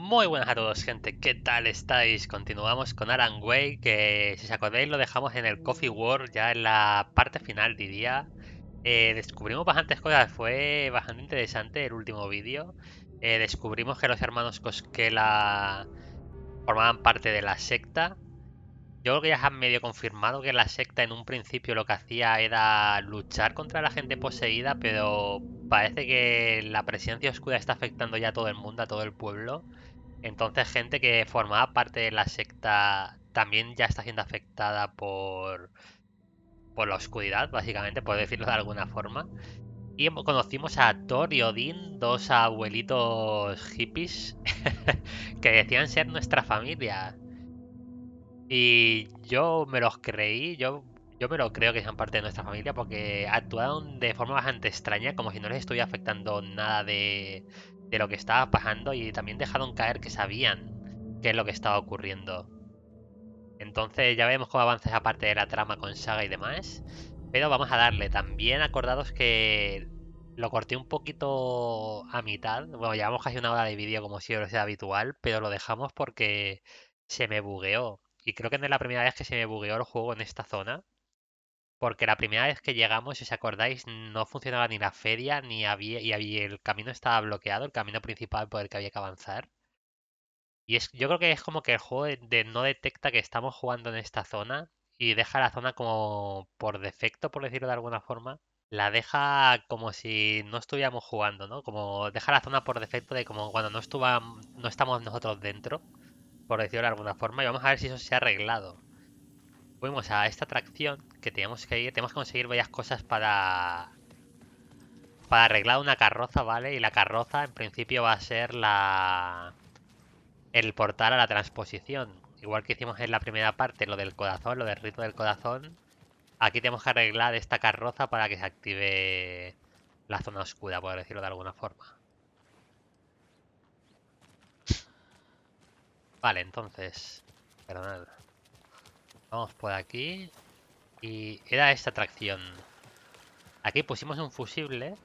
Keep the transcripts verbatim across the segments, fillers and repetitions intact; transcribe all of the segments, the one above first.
Muy buenas a todos, gente. ¿Qué tal estáis? Continuamos con Alan Wake, que si os acordáis lo dejamos en el Coffee World, ya en la parte final, diría. Eh, descubrimos bastantes cosas, fue bastante interesante el último vídeo. Eh, descubrimos que los hermanos Koskela formaban parte de la secta. Yo creo que ya se han medio confirmado que la secta en un principio lo que hacía era luchar contra la gente poseída, pero parece que la presencia oscura está afectando ya a todo el mundo, a todo el pueblo. Entonces, gente que formaba parte de la secta también ya está siendo afectada por, por la oscuridad, básicamente, por decirlo de alguna forma. Y hemo- conocimos a Thor y Odín, dos abuelitos hippies que decían ser nuestra familia. Y yo me los creí, yo, yo me lo creo que sean parte de nuestra familia porque actuaron de forma bastante extraña, como si no les estuviera afectando nada de, de lo que estaba pasando y también dejaron caer que sabían qué es lo que estaba ocurriendo. Entonces ya vemos cómo avanza esa parte de la trama con Saga y demás, pero vamos a darle. También acordados que lo corté un poquito a mitad, bueno, llevamos casi una hora de vídeo como si lo sea habitual, pero lo dejamos porque se me bugueó. Y creo que no es la primera vez que se me bugueó el juego en esta zona. Porque la primera vez que llegamos, si os acordáis, no funcionaba ni la feria, ni había, y había, el camino estaba bloqueado, el camino principal por el que había que avanzar. Y es, yo creo que es como que el juego de- de- no detecta que estamos jugando en esta zona y deja la zona como por defecto, por decirlo de alguna forma. La deja como si no estuviéramos jugando, ¿no? Como deja la zona por defecto de como cuando no, estuva, no estamos nosotros dentro, por decirlo de alguna forma. Y vamos a ver si eso se ha arreglado. Fuimos a esta atracción que teníamos que ir, tenemos que conseguir varias cosas para, para arreglar una carroza, ¿vale? Y la carroza en principio va a ser la, el portal a la transposición. Igual que hicimos en la primera parte lo del corazón, lo del rito del corazón, aquí tenemos que arreglar esta carroza para que se active la zona oscura, por decirlo de alguna forma. Vale, entonces, perdonad. Vamos por aquí y era esta atracción. Aquí pusimos un fusible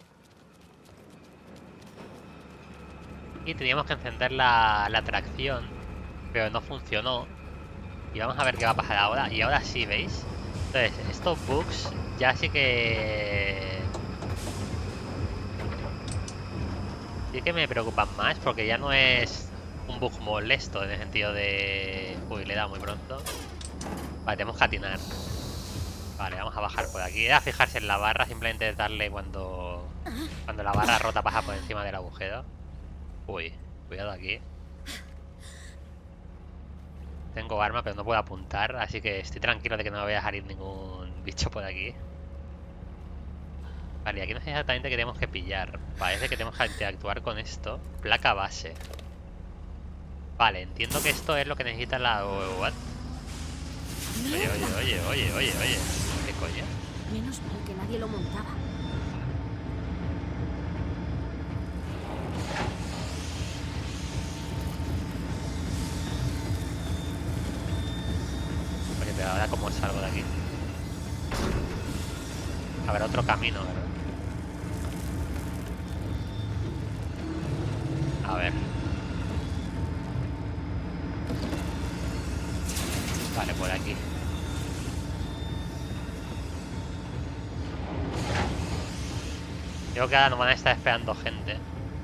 y teníamos que encender la, la atracción, pero no funcionó. Y vamos a ver qué va a pasar ahora. Y ahora sí, ¿veis? Entonces, estos bugs ya sí que... Sí que me preocupan más porque ya no es un bug molesto en el sentido de... Uy, le da muy pronto. Vale, tenemos que atinar. Vale, vamos a bajar por aquí. Era fijarse en la barra, simplemente darle cuando... Cuando la barra rota pasa por encima del agujero. Uy, cuidado aquí. Tengo arma, pero no puedo apuntar, así que estoy tranquilo de que no me vaya a salir ningún bicho por aquí. Vale, y aquí no sé exactamente qué tenemos que pillar. Parece que tenemos que interactuar con esto. Placa base. Vale, entiendo que esto es lo que necesita la... ¿What? Oye, oye, oye, oye, oye, oye. ¿Qué coño? Menos mal que nadie lo montaba. Oye, pero ahora cómo salgo de aquí. Habrá otro camino, ¿verdad? A ver. Vale, por aquí. Creo que ahora nos van a estar esperando gente.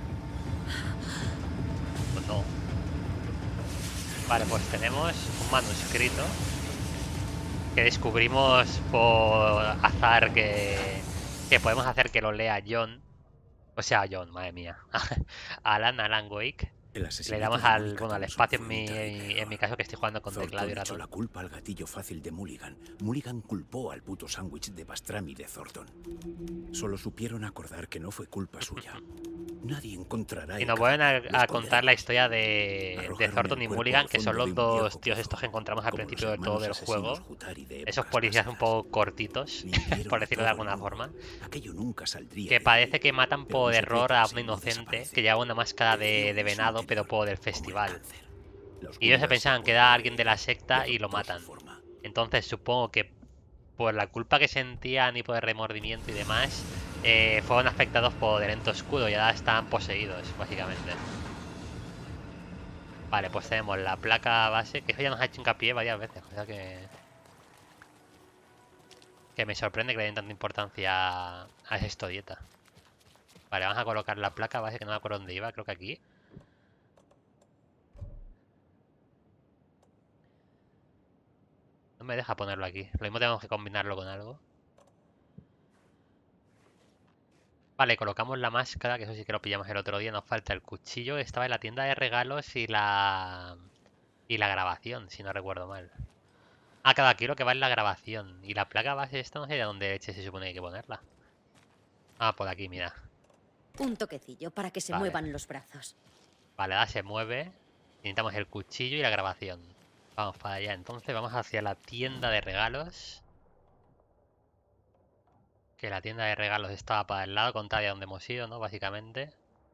Pues no. Vale, pues tenemos un manuscrito que descubrimos por azar que, que podemos hacer que lo lea John. O sea, John, madre mía. Alan, Alan Wake. El Le asesinato damos de al, Mónica bueno, al Thompson espacio fue en muy mi, terrible, en mi caso que estoy jugando con teclado y Thornton echó ratón. la culpa al gatillo fácil de Mulligan. Mulligan culpó al puto sándwich de pastrami de Thornton. Solo supieron acordar que no fue culpa suya. Nadie encontrará Y el nos vuelven a, cadáver. Lo a contar la esconderemos. historia de, de Arrojaron Thornton el y cuerpo Mulligan, al que son fondo de los un dos viejo tíos pozo, estos que encontramos al como los principio de todo hermanos del asesinos juego. Jutari de Esos épocas policías un pasadas. poco cortitos, Le hirieron por a decirlo de todo el alguna mundo. forma. Aquello nunca saldría Que de ahí. parece que matan Pero por un error secreto a que una se no inocente que desaparece. lleva una máscara El de, río de es venado, pero interior, por el como el festival. cáncer. La Y ellos se oscuridad se pensaban que era apoderó de alguien de la ella y secta y lo adoptó su matan. forma. Entonces supongo que por la culpa que sentían y por el remordimiento y demás, eh, fueron afectados por el ente oscuro y ahora están poseídos, básicamente. Vale, pues tenemos la placa base, que eso ya nos ha hecho hincapié varias veces, o sea que... Que me sorprende que le den tanta importancia a esa historieta. Vale, vamos a colocar la placa base, que no me acuerdo dónde iba, creo que aquí. No me deja ponerlo aquí, lo mismo tenemos que combinarlo con algo. Vale, colocamos la máscara, que eso sí que lo pillamos el otro día. Nos falta el cuchillo, que estaba en la tienda de regalos y la... Y la grabación, si no recuerdo mal. Ah, claro, aquí lo que va es la grabación. Y la placa base esta no sé de dónde leche se supone que hay que ponerla. Ah, por aquí, mira. Un toquecillo para que se Vale. muevan los brazos. Vale, ahora se mueve. Necesitamos el cuchillo y la grabación. Vamos para allá. Entonces vamos hacia la tienda de regalos. Que la tienda de regalos estaba para el lado contrario a donde hemos ido, ¿no? Básicamente.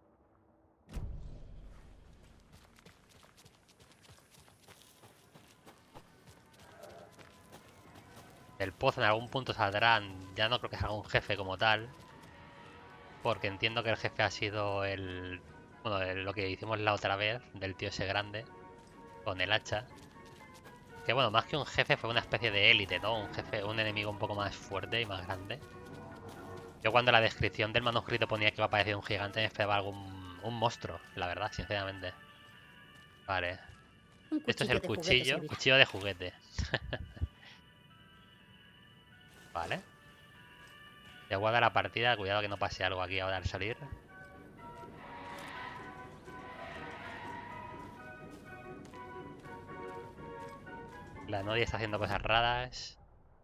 El pozo en algún punto saldrán. Ya no creo que salga un jefe como tal. Porque entiendo que el jefe ha sido el... Bueno, el- lo que hicimos la otra vez. Del tío ese grande. Con el hacha. Que bueno, más que un jefe fue una especie de élite, ¿no? Un jefe, un enemigo un poco más fuerte y más grande. Yo cuando la descripción del manuscrito ponía que iba a aparecer un gigante me esperaba algún un monstruo, la verdad, sinceramente. Vale. Un Esto es el de juguete cuchillo, servirá. cuchillo de juguete. Vale. Ya guarda la partida, cuidado que no pase algo aquí ahora al salir. La novia está haciendo cosas raras.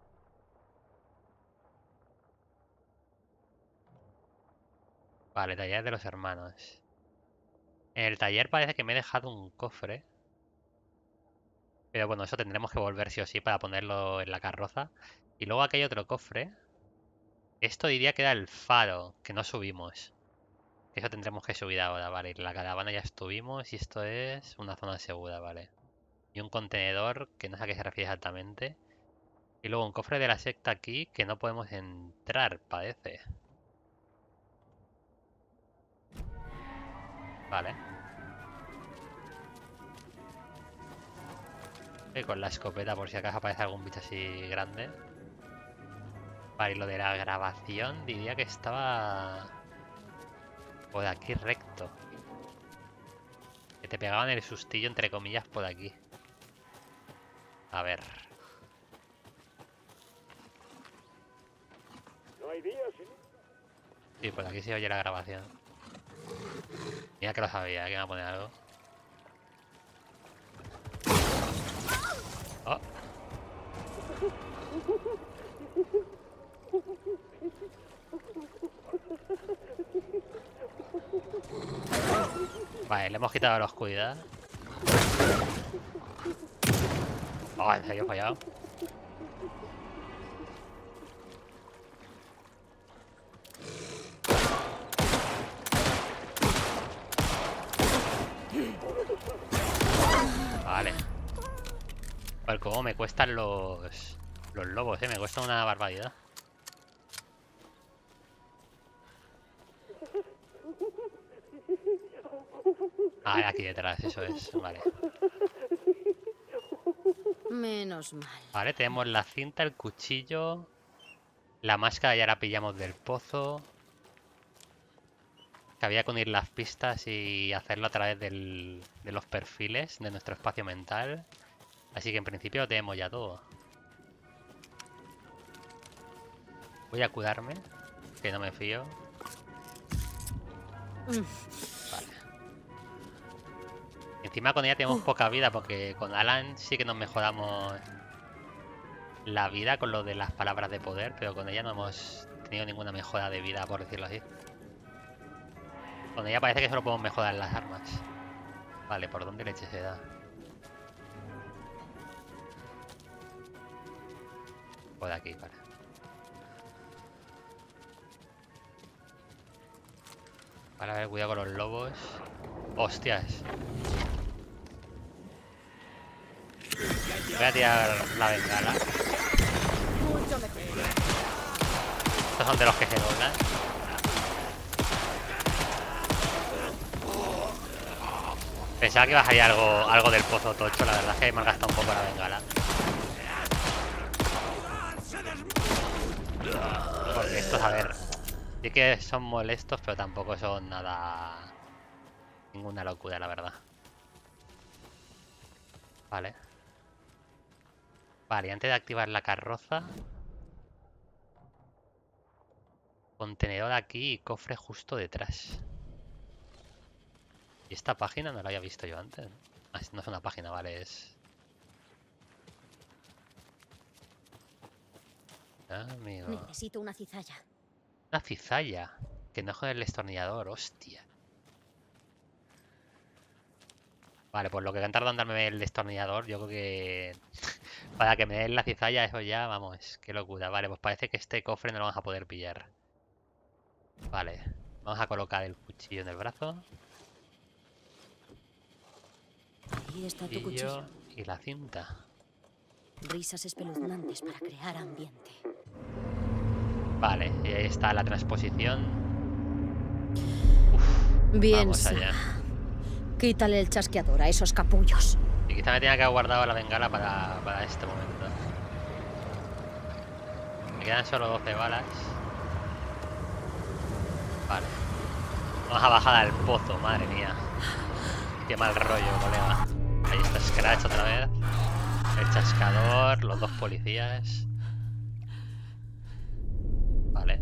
Vale, taller de los hermanos. En el taller parece que me he dejado un cofre. Pero bueno, eso tendremos que volver sí o sí para ponerlo en la carroza. Y luego aquí hay otro cofre. Esto diría que era el faro, que no subimos. Eso tendremos que subir ahora, vale. La caravana ya estuvimos y esto es una zona segura, vale. Y un contenedor que no sé a qué se refiere exactamente. Y luego un cofre de la secta aquí que no podemos entrar, parece. Vale. Y con la escopeta por si acaso aparece algún bicho así grande. Vale, y lo de la grabación diría que estaba por aquí recto. Que te pegaban el sustillo entre comillas por aquí. A ver. No hay días sin... Sí, por aquí se oye la grabación. Mira que lo sabía, que me va a poner algo. Oh. Vale, le hemos quitado la oscuridad. Oh, en serio he fallado. Vale. Pues cómo me cuestan los... Los lobos, eh. Me cuesta una barbaridad. Ah, aquí detrás, eso es. Vale. Menos mal. Vale, tenemos la cinta, el cuchillo. La máscara ya la pillamos del pozo. Que había que unir las pistas y hacerlo a través del, de los perfiles de nuestro espacio mental. Así que en principio lo tenemos ya todo. Voy a curarme, que no me fío. Vale. Encima con ella tenemos poca vida porque con Alan sí que nos mejoramos la vida con lo de las palabras de poder, pero con ella no hemos tenido ninguna mejora de vida, por decirlo así. Con ella parece que solo podemos mejorar las armas. Vale, ¿por dónde leche se da? Por aquí, vale. Vale, a ver, cuidado con los lobos. ¡Hostias! Voy a tirar la bengala. Estos son de los que se doblan. Pensaba que iba a salir algo, algo del pozo tocho, la verdad es que me ha gastado un poco la bengala. Porque estos, a ver, sí que son molestos, pero tampoco son nada... ninguna locura, la verdad. Vale. Vale, y antes de activar la carroza... Contenedor aquí y cofre justo detrás. Y esta página no la había visto yo antes, ¿no? Ah, no es una página, vale, es... Ah, amigo. Necesito una cizalla. Una cizalla. Que no con el destornillador, hostia. Vale, pues lo que han tardado en darme el destornillador, yo creo que... para que me den la cizalla, eso ya, vamos, qué locura. Vale, pues parece que este cofre no lo vamos a poder pillar. Vale, vamos a colocar el cuchillo en el brazo. Ahí está tu Y cuchillo. yo... y la cinta. Risas espeluznantes para crear ambiente. Vale, y ahí está la transposición. Bien, Vamos Sara. allá. Quítale el chasqueador a esos capullos. Y quizá me tenga que haber guardado la bengala para, para este momento. Me quedan solo doce balas. Vale. Vamos a bajar al pozo, madre mía. Qué mal rollo, colega. Ahí está Scratch otra vez. El chascador, los dos policías. Vale.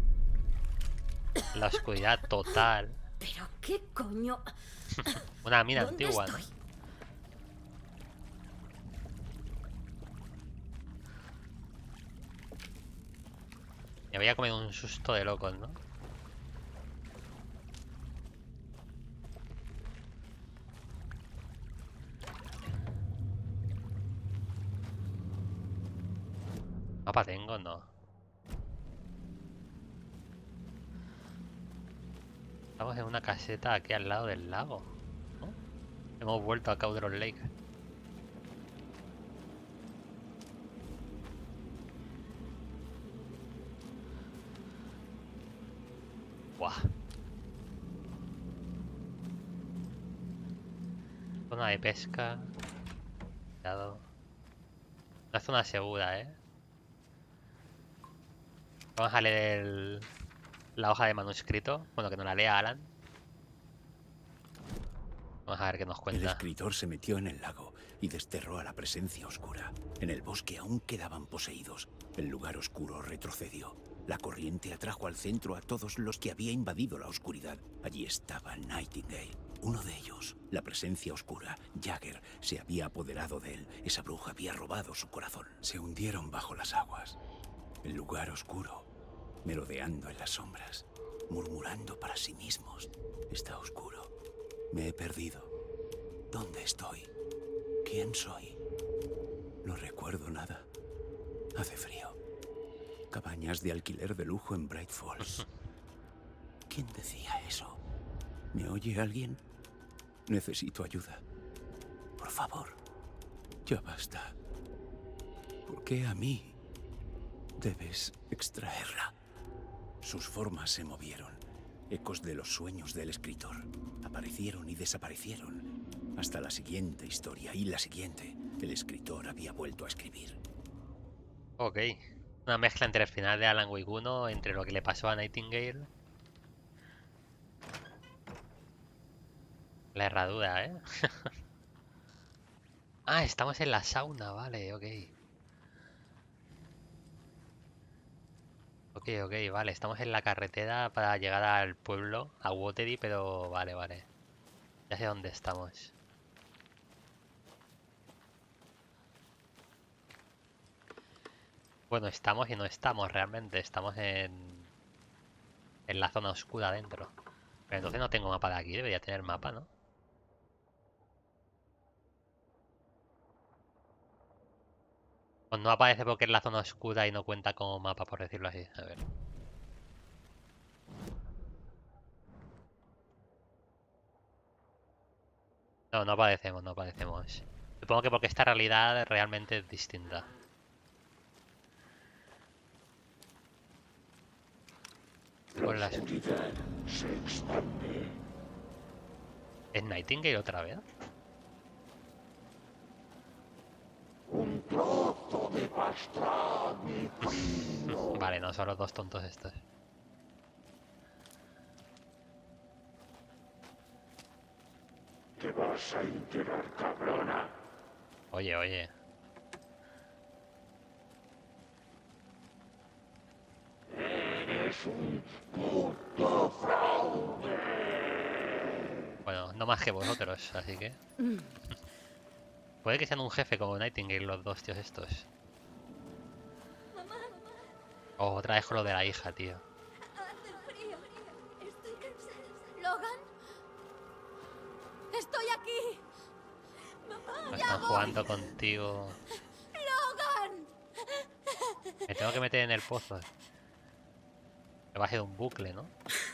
La oscuridad total. ¿Pero qué coño? Una mina ¿Dónde antigua, ¿no? estoy? Me había comido un susto de locos, ¿no? ¿Mapa tengo? No. Estamos en una caseta aquí al lado del lago, ¿no? Hemos vuelto a Cauldron Lake. Buah. Zona de pesca. Cuidado. Una zona segura, ¿eh? Vamos a leer el- la hoja de manuscrito. Bueno, que nos la lea Alan. Vamos a ver qué nos El cuenta. escritor se metió en el lago y desterró a la presencia oscura. En el bosque aún quedaban poseídos. El lugar oscuro retrocedió. La corriente atrajo al centro a todos los que había invadido la oscuridad. Allí estaba Nightingale. Uno de ellos, la presencia oscura, Jagger, se había apoderado de él. Esa bruja había robado su corazón. Se hundieron bajo las aguas. El lugar oscuro, merodeando en las sombras, murmurando para sí mismos. Está oscuro. Me he perdido. ¿Dónde estoy? ¿Quién soy? No recuerdo nada. Hace frío. Cabañas de alquiler de lujo en Bright Falls. ¿Quién decía eso? ¿Me oye alguien? Necesito ayuda. Por favor. Ya basta. ¿Por qué a mí debes extraerla? Sus formas se movieron. Ecos de los sueños del escritor. Aparecieron y desaparecieron. Hasta la siguiente historia y la siguiente. El escritor había vuelto a escribir. Ok. Una mezcla entre el final de Alan Wake uno, entre lo que le pasó a Nightingale. La herradura, ¿eh? Ah, estamos en la sauna, vale, ok. Ok, ok, vale, estamos en la carretera para llegar al pueblo, a Watery, pero vale, vale. Ya sé dónde estamos. Bueno, estamos y no estamos realmente, estamos en... en la zona oscura adentro. Pero entonces no tengo mapa de aquí, debería tener mapa, ¿no? Pues no aparece porque es la zona oscura y no cuenta como mapa, por decirlo así. A ver. No, no aparecemos, no aparecemos. Supongo que porque esta realidad realmente es distinta. Con las... ¿Es Nightingale otra vez? Vale, no son los dos tontos estos. Te vas a enterar, cabrona. Oye, oye. Eres un puto fraude. Bueno, no más que vosotros, así que... Puede que sean un jefe como Nightingale los dos tíos estos. Oh, otra vez con lo de la hija, tío. Hace frío. Estoy cansada. ¿Logan? Estoy aquí. Mamá, ya Están voy. jugando contigo. ¡Logan! Me tengo que meter en el pozo. Me va a ser un bucle, ¿no?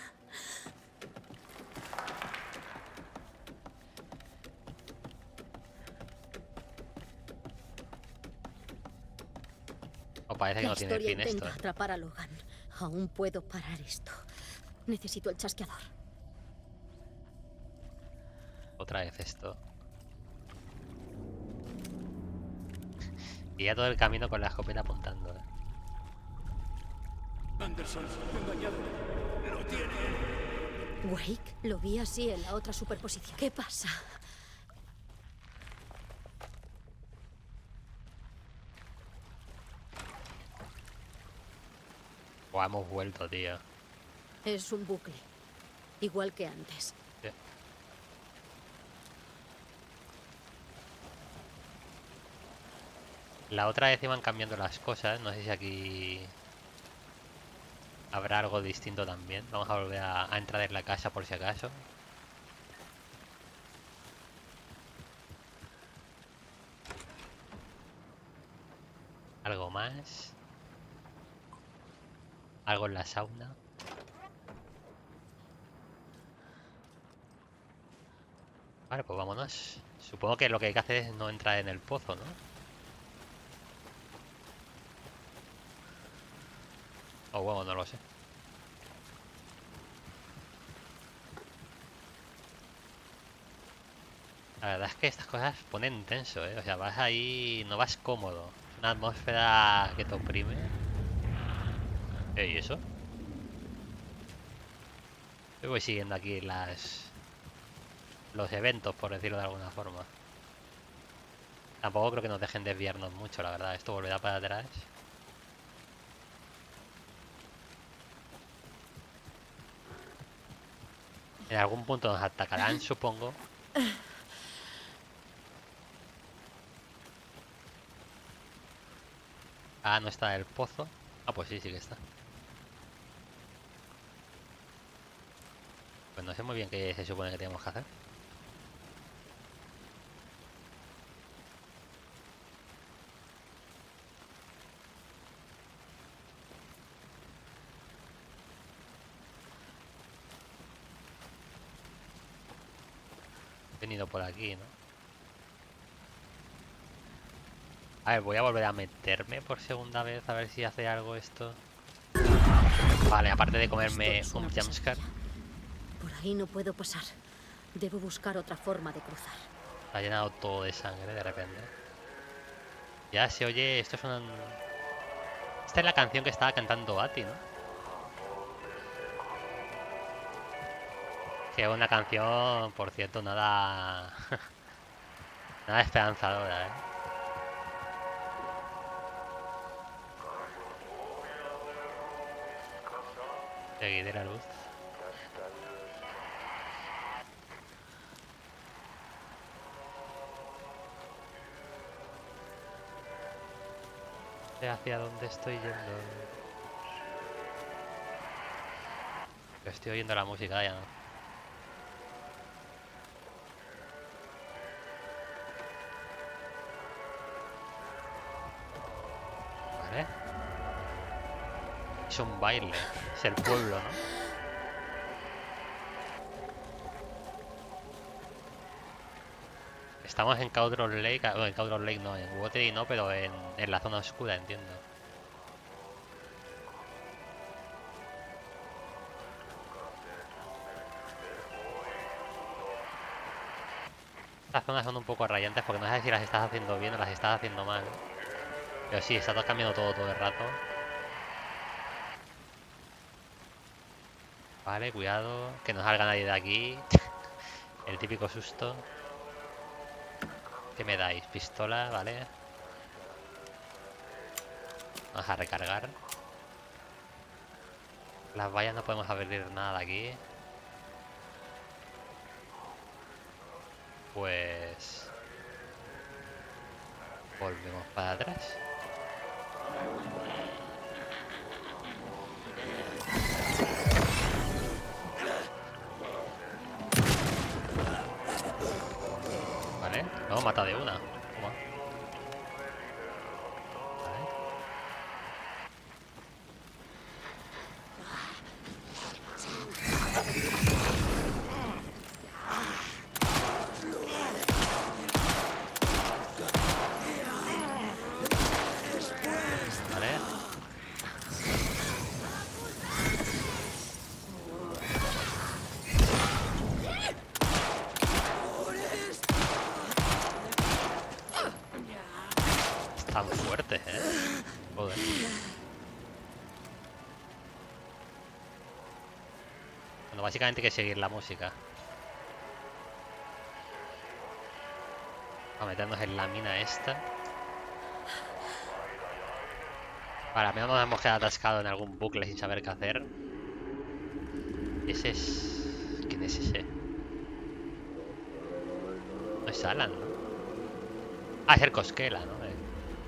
O parece que La no tiene historia fin esto. intenta ¿eh? atrapar a Logan. Aún puedo parar esto. Necesito el chasqueador. Otra vez esto. Y ya todo el camino con la escopeta apuntando. ¿eh? Anderson, engañado. Lo tiene. Wake, lo vi así en la otra superposición. ¿Qué pasa? Buah, hemos vuelto, tío. Es un bucle. Igual que antes. Sí. La otra vez iban cambiando las cosas. No sé si aquí habrá algo distinto también. Vamos a volver a, a entrar en la casa por si acaso. Algo más. Algo en la sauna. Vale, pues vámonos. Supongo que lo que hay que hacer es no entrar en el pozo, ¿no? O bueno, no lo sé. La verdad es que estas cosas ponen tenso, ¿eh? O sea, vas ahí, no vas cómodo. Una atmósfera que te oprime. ¿Eh, ¿Y eso? Yo voy siguiendo aquí las... los eventos, por decirlo de alguna forma. Tampoco creo que nos dejen desviarnos mucho, la verdad. Esto volverá para atrás. En algún punto nos atacarán, supongo. Ah, no está el pozo. Ah, pues sí, sí que está. Pues no sé muy bien qué se supone que tenemos que hacer. He venido por aquí, ¿no? A ver, voy a volver a meterme por segunda vez a ver si hace algo esto. Vale, aparte de comerme Esto es un una jumpscare. pesadilla. Por ahí no puedo pasar. Debo buscar otra forma de cruzar. Ha llenado todo de sangre de repente. Ya se oye, esto es una... Esta es la canción que estaba cantando Ati, ¿no? Que es una canción, por cierto, nada... nada esperanzadora, ¿eh? Seguid de la luz. Sé hacia dónde estoy yendo. Estoy oyendo la música ya, ¿no? Vale. Es un baile. Es el pueblo, ¿no? Estamos en Cauldron Lake. Bueno, en Cauldron Lake no, en Watery no, pero en, en la zona oscura, entiendo. Estas zonas son un poco rayantes porque no sé si las estás haciendo bien o las estás haciendo mal. Pero sí, está todo cambiando todo todo el rato. Vale, cuidado. Que no salga nadie de aquí. El típico susto. ¿Qué me dais? Pistola, vale. Vamos a recargar. Las vallas no podemos abrir nada de aquí. Pues... volvemos para atrás. Vale, lo hemos matado de una. Toma. Vale. Vale. Están fuertes, eh. Joder. Bueno, básicamente hay que seguir la música. A meternos en la mina esta. Vale, al menos nos hemos quedado atascados en algún bucle sin saber qué hacer. Ese es... ¿quién es ese? No es Alan, ¿no? Ah, es el Cosquela, ¿no? Eh.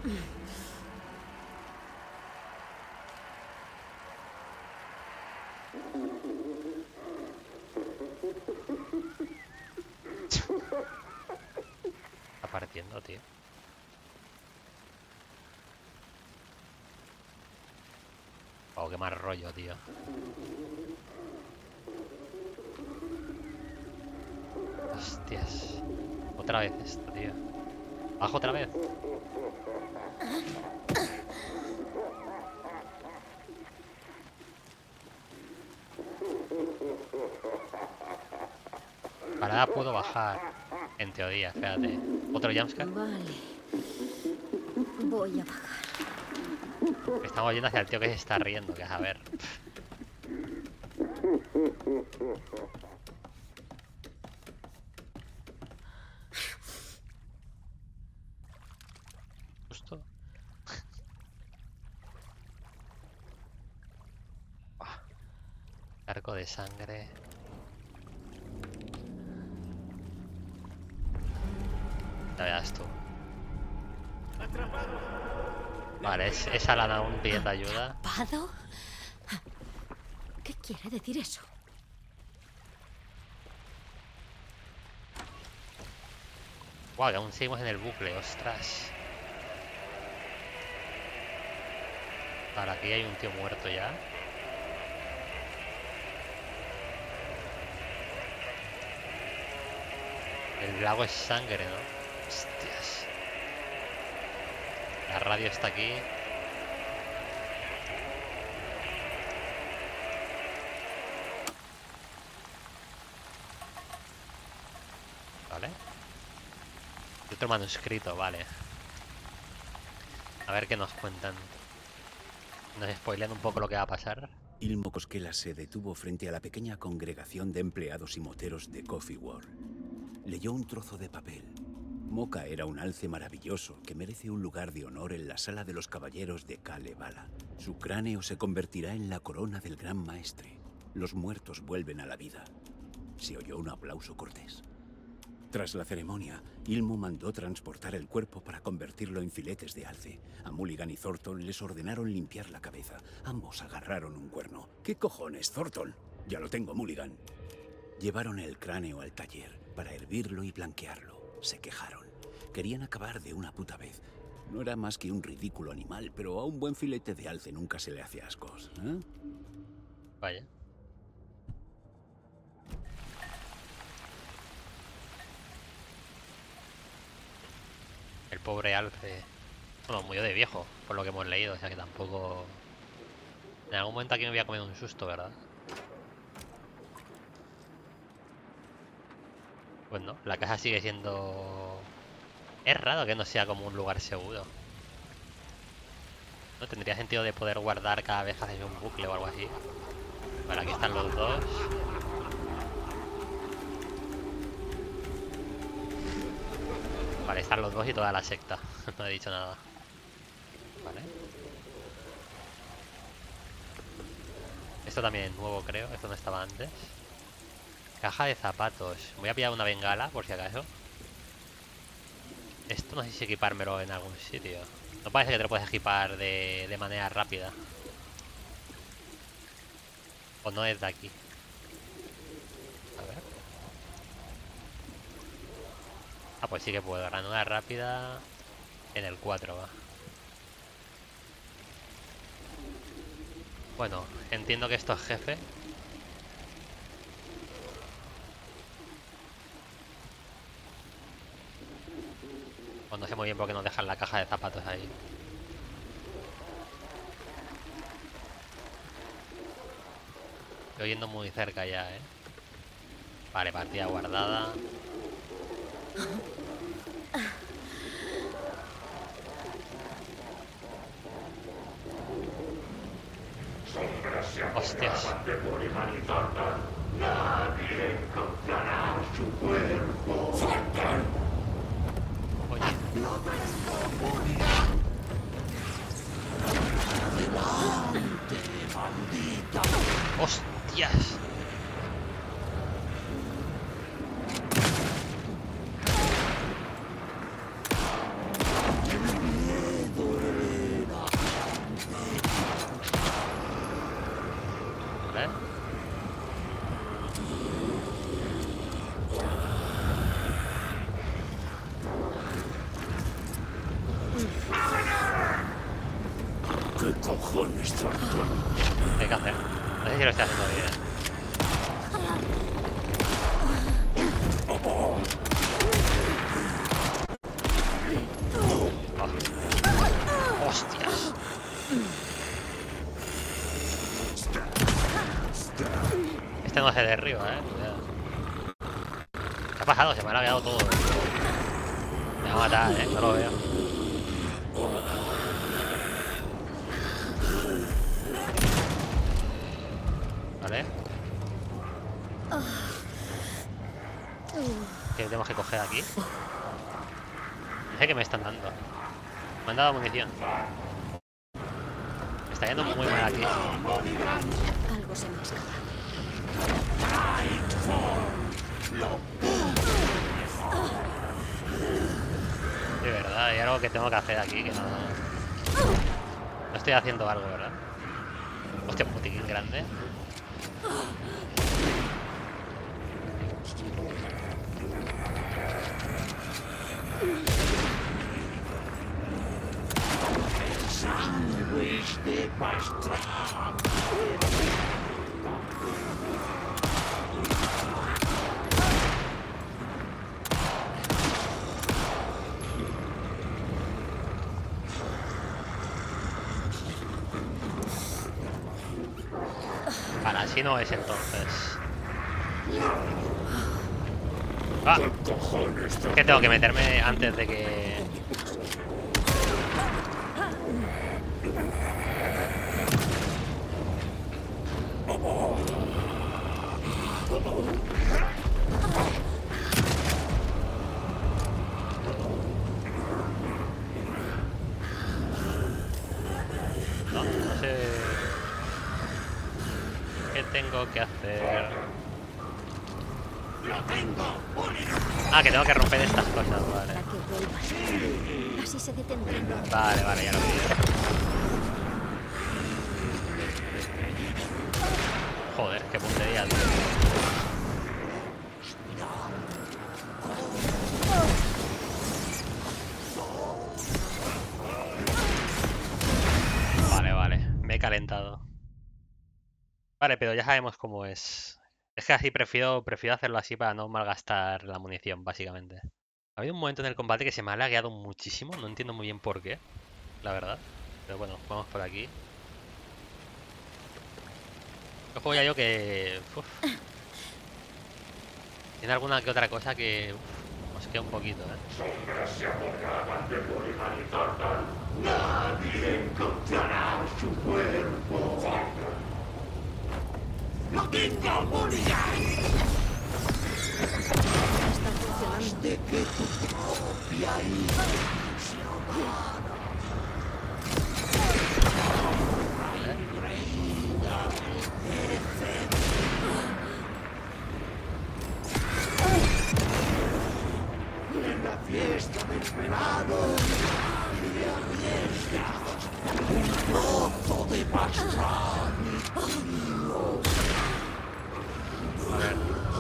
Está partiendo, tío. Oh, qué mal rollo, tío. Hostias. Otra vez esto, tío. Bajo otra vez. Vale, ahora puedo bajar. En teoría, espérate. ¿Otro jumpscare? Vale. Voy a bajar. Estamos yendo hacia el tío que se está riendo, que es a ver. Justo. Ah. Arco de sangre. Ya verás tú. Vale, es, esa la da un pie de ayuda. ¿Atrapado? ¿Qué quiere decir eso? Guau, que aún seguimos en el bucle, ostras. Vale, aquí hay un tío muerto ya. El lago es sangre, ¿no? Hostias. La radio está aquí. Vale. Y otro manuscrito, vale. A ver qué nos cuentan. Nos spoilean un poco lo que va a pasar. Ilmo Cosquela se detuvo frente a la pequeña congregación de empleados y moteros de Coffee War. Leyó un trozo de papel. Moca era un alce maravilloso que merece un lugar de honor en la sala de los caballeros de Kalevala. Su cráneo se convertirá en la corona del gran maestre. Los muertos vuelven a la vida. Se oyó un aplauso cortés. Tras la ceremonia, Ilmo mandó transportar el cuerpo para convertirlo en filetes de alce. A Mulligan y Thornton les ordenaron limpiar la cabeza. Ambos agarraron un cuerno. ¿Qué cojones, Thornton? Ya lo tengo, Mulligan. Llevaron el cráneo al taller para hervirlo y blanquearlo. Se quejaron. Querían acabar de una puta vez. No era más que un ridículo animal, pero a un buen filete de alce nunca se le hace ascos, ¿eh? Vaya. El pobre alce. Bueno, murió de viejo, por lo que hemos leído, o sea que tampoco... En algún momento aquí me voy a comer un susto, ¿verdad? Pues no, la casa sigue siendo... Es raro que no sea como un lugar seguro. No tendría sentido de poder guardar cada vez que haces un bucle o algo así. Vale, aquí están los dos. Vale, están los dos y toda la secta. No he dicho nada. Vale. Esto también es nuevo, creo. Esto no estaba antes. Caja de zapatos. Voy a pillar una bengala, por si acaso. Esto no sé si equipármelo en algún sitio. No parece que te lo puedes equipar de, de manera rápida. O no es de aquí. A ver. Ah, pues sí que puedo. Ranura rápida en el cuatro, va. Bueno, entiendo que esto es jefe. Pues no sé muy bien por qué nos dejan la caja de zapatos ahí. Estoy yendo muy cerca ya, ¿eh? Vale, partida guardada. Hostias. Oye. Hostias. ¿Eh? ¿Qué cojones, Thornton? ¿Qué hay que hacer? No sé si lo estoy haciendo bien. Oh. Hostias. Este no hace de arriba, eh. Cuidado. ¿Qué ha pasado? Se me ha lagueado todo. Me va a matar, eh. No lo veo. Vale. ¿Qué tenemos que coger aquí? No sé qué me están dando. Me han dado munición. Me está yendo muy mal aquí. Algo se me escapa. De verdad, hay algo que tengo que hacer aquí que no... No estoy haciendo algo, ¿verdad? Hostia, un botiquín grande. Sándwich de pastel. Para así no es entonces. Ah, ¿Qué cojones, que tengo que meterme antes de que... No, no sé... ¿Qué tengo que hacer? Ah, que tengo que romper estas cosas, vale. Para que vuelvas. Así se detendrán. Vale, vale, ya lo vi. Joder, qué puntería, tío. Vale, vale, me he calentado. Vale, pero ya sabemos cómo es. Es que así prefiero, prefiero hacerlo así para no malgastar la munición, básicamente. Ha habido un momento en el combate que se me ha lagueado muchísimo, no entiendo muy bien por qué, la verdad. Pero bueno, vamos por aquí. Yo juego ya yo que... Uf. Tiene alguna que otra cosa que uf, mosquea un poquito, ¿eh? Sombras se apoderaban de Dorian y Tartal. Nadie encontrará su cuerpo. ¡No tengo morirá! Está funcionando. De que tu propia en la fiesta del verano y arriesgas un trozo de pastel. A ver.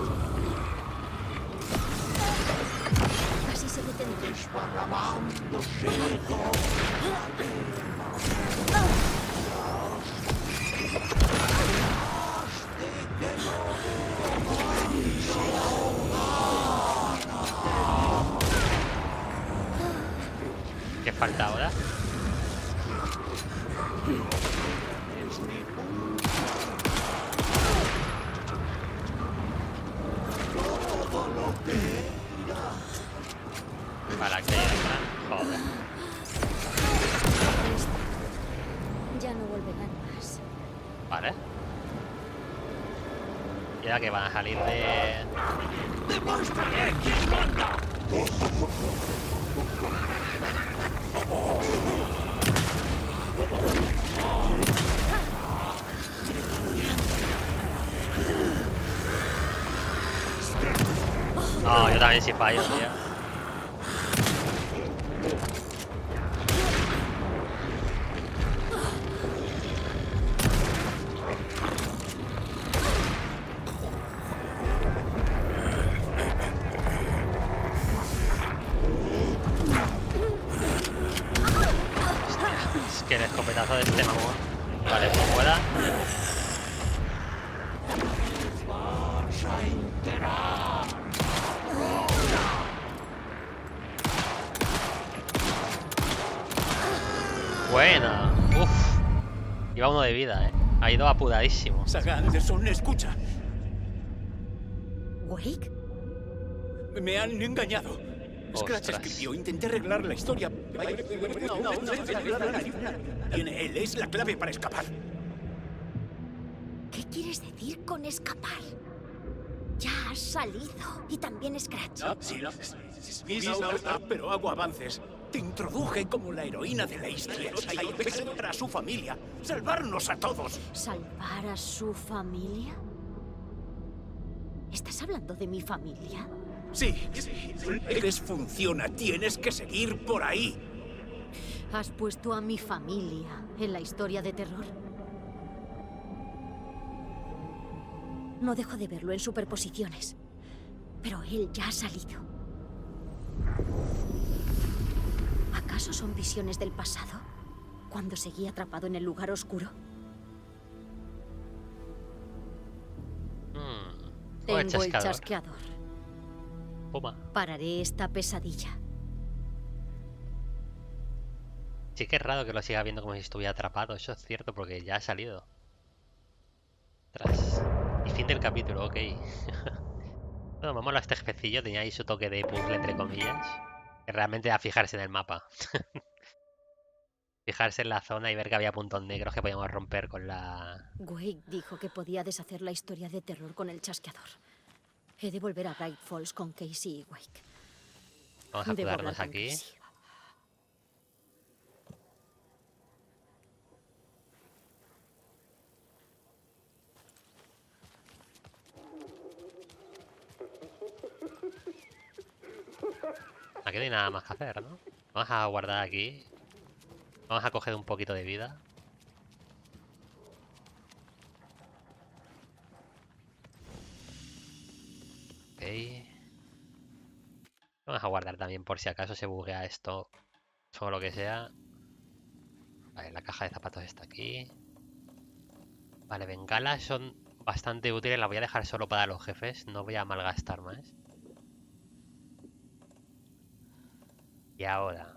Casi se detendrá. Desparramándose ¿Qué falta ahora? Para que joder. Ya no volverán más. Vale. Y ahora que van a salir de... ¡Demuéstrale quién manda! No, yo también sí fallo, tío. Es que el escopetazo de este mamón. Vale, pues fuera. Buena. Uf. Iba uno de vida, eh. Ha ido apuradísimo. Saga Anderson, escucha. ¿Wake? Me han engañado. Scratch Ostras. escribió, intenté arreglar la historia. Tiene él, es la clave para escapar. ¿Qué quieres decir con escapar? Ya has salido. Y también Scratch. Sí, pero hago avances. Te introduje como la heroína de la historia. Para su familia. Salvarnos a todos. ¿Salvar a su familia? ¿Estás hablando de mi familia? Sí, Eres funciona. Tienes que seguir por ahí. ¿Has puesto a mi familia en la historia de terror? No dejo de verlo en superposiciones. Pero él ya ha salido. ¿Acaso son visiones del pasado? Cuando seguí atrapado en el lugar oscuro. Mm. Tengo Oh, el chasqueador. chasqueador. Puma. Pararé esta pesadilla. Sí que es raro que lo siga viendo como si estuviera atrapado. Eso es cierto porque ya ha salido. Tras. Y fin del capítulo, ok. Bueno, me mola este jefecillo. Tenía ahí su toque de puzzle, entre comillas. Que realmente era fijarse en el mapa. Fijarse en la zona y ver que había puntos negros que podíamos romper con la... Wake dijo que podía deshacer la historia de terror con el chasqueador. He de volver a Bright Falls con Casey y Wake. Vamos a Debo hablar quedarnos con aquí. Casey. Aquí no hay nada más que hacer, ¿no? Vamos a guardar aquí. Vamos a coger un poquito de vida. Ok. Vamos a guardar también por si acaso se buguea esto o lo que sea. Vale, la caja de zapatos está aquí. Vale, bengalas son bastante útiles. Las voy a dejar solo para los jefes. No voy a malgastar más. Y ahora...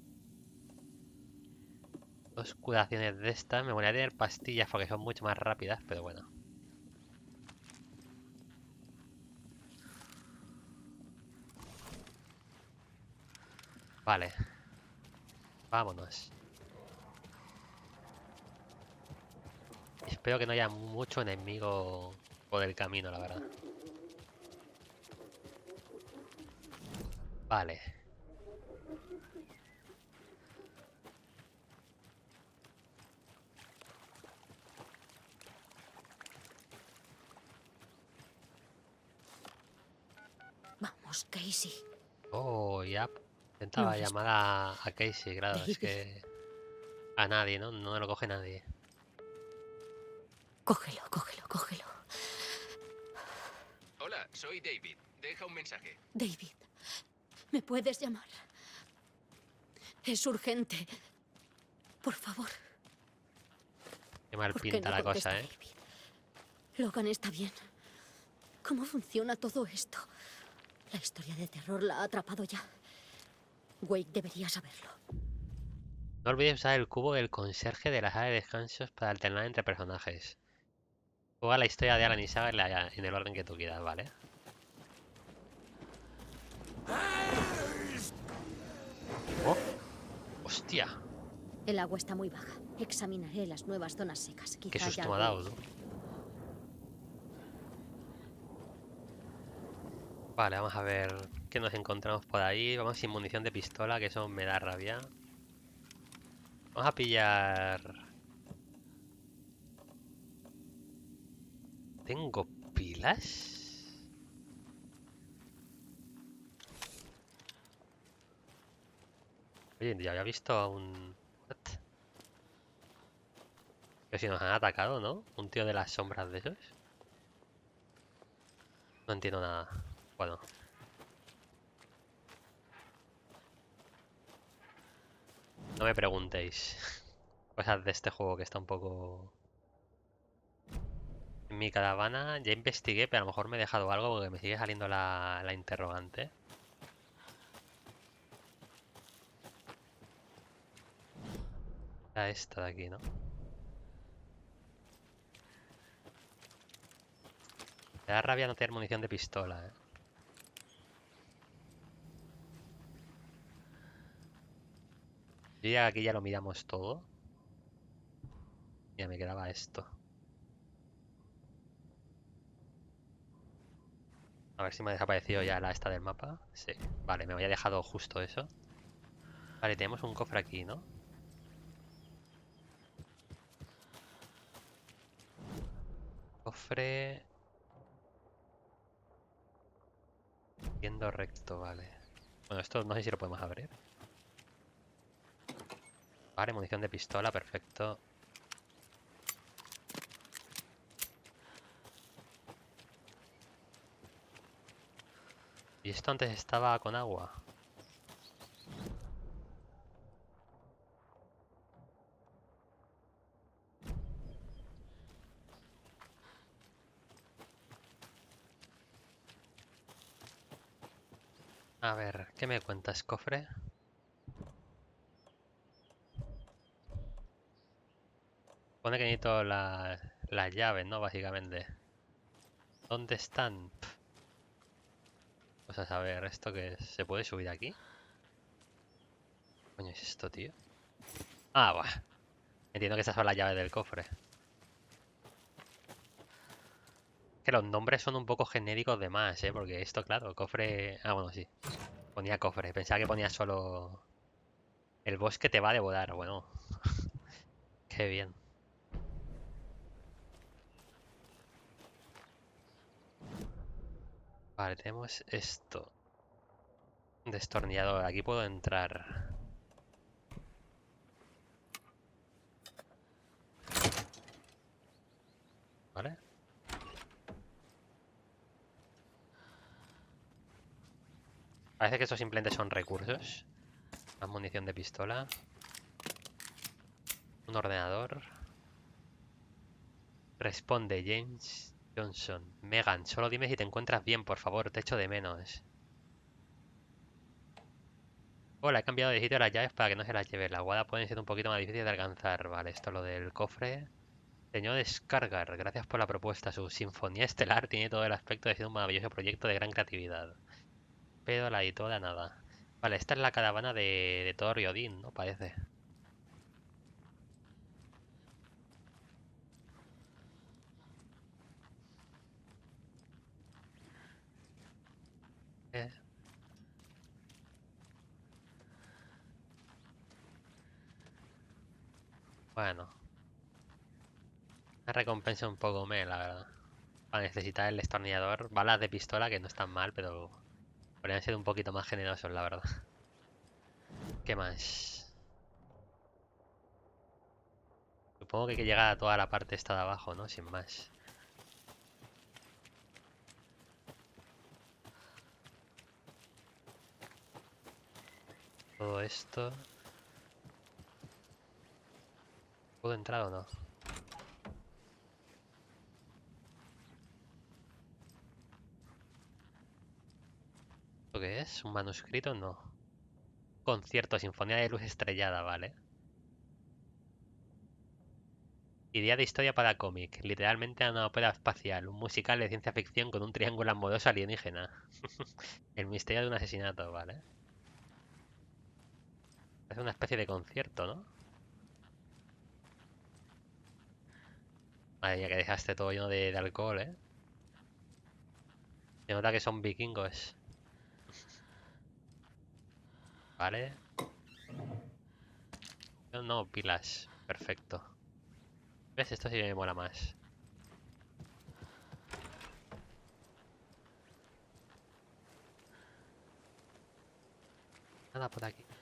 Dos curaciones de estas. Me voy a tener pastillas porque son mucho más rápidas, pero bueno. Vale. Vámonos. Espero que no haya mucho enemigo por el camino, la verdad. Vale. Vamos, Casey. Oh, ya. Intentaba No llamar a, a Casey, claro, es David. que... A nadie, ¿no? No lo coge nadie. Cógelo, cógelo, cógelo. Hola, soy David. Deja un mensaje. David, ¿me puedes llamar? Es urgente. Por favor. Qué mal ¿Por qué pinta no la contesta cosa, ¿eh? David? Logan está bien. ¿Cómo funciona todo esto? La historia de terror la ha atrapado ya. Wake debería saberlo. No olvides usar el cubo del conserje de la sala de descansos para alternar entre personajes. Juega la historia de Alan y Saga en, la- en el orden que tú quieras, ¿vale? ¡Oh! ¡Hostia! El agua está muy baja. Examinaré las nuevas zonas secas. ¡Qué Quizá susto haya me ha algo dado, ¿no? útil. Vale, vamos a ver qué nos encontramos por ahí. Vamos sin munición de pistola, que eso me da rabia. Vamos a pillar... ¿Tengo pilas? Oye, ya había visto a un... What? Que si nos han atacado, ¿no? Un tío de las sombras de esos. No entiendo nada. Bueno. No me preguntéis. Cosas de este juego que está un poco... En mi caravana ya investigué, pero a lo mejor me he dejado algo porque me sigue saliendo la, la interrogante. Era esta de aquí, ¿no? Me da rabia no tener munición de pistola, ¿eh? Yo ya aquí ya lo miramos todo. Ya me quedaba esto. A ver si me ha desaparecido ya la esta del mapa. Sí. Vale, me había dejado justo eso. Vale, tenemos un cofre aquí, ¿no? Cofre... Yendo recto, vale. Bueno, esto no sé si lo podemos abrir. Vale, munición de pistola, perfecto. ¿Y esto antes estaba con agua? A ver, ¿qué me cuentas, cofre? Pone que necesito la- las llaves, ¿no? Básicamente. ¿Dónde están? Pf. Pues a saber, ¿esto qué es? ¿Se puede subir aquí? ¿Qué coño es esto, tío? Ah, buah. Entiendo que estas son las llaves del cofre. Que los nombres son un poco genéricos de más, ¿eh? Porque esto, claro, el cofre... Ah, bueno, sí. Ponía cofre. Pensaba que ponía solo... El bosque te va a devorar. Bueno. Qué bien. Vale, tenemos esto. Destornillador. Aquí puedo entrar. ¿Vale? Parece que estos simplemente son recursos. Más munición de pistola. Un ordenador. Responde James Johnson. Megan, solo dime si te encuentras bien, por favor. Te echo de menos. Hola, he cambiado de sitio las llaves para que no se las lleve. La guada pueden ser un poquito más difícil de alcanzar. Vale, esto es lo del cofre. Señor Skargar, gracias por la propuesta. Su Sinfonía Estelar tiene todo el aspecto de ser un maravilloso proyecto de gran creatividad. Pero la editora nada. Vale, esta es la caravana de, de Thor y Odín, ¿no? Parece. Eh. Bueno. Una recompensa un poco me, la verdad. Para necesitar el destornillador. Balas de pistola que no están mal, pero podrían ser un poquito más generosos, la verdad. ¿Qué más? Supongo que hay que llegar a toda la parte esta de abajo, ¿no? Sin más. Todo esto... ¿Puedo entrar o no? ¿Esto qué es? ¿Un manuscrito? No. Concierto, Sinfonía de Luz Estrellada, vale. Idea de historia para cómic. Literalmente una ópera espacial. Un musical de ciencia ficción con un triángulo amoroso alienígena. El misterio de un asesinato, vale. Es una especie de concierto, ¿no? Madre mía, que dejaste todo lleno de, de alcohol, ¿eh? Se nota que son vikingos. Vale. No, no, pilas. Perfecto. ¿Ves? Esto sí que me mola más. Nada por aquí.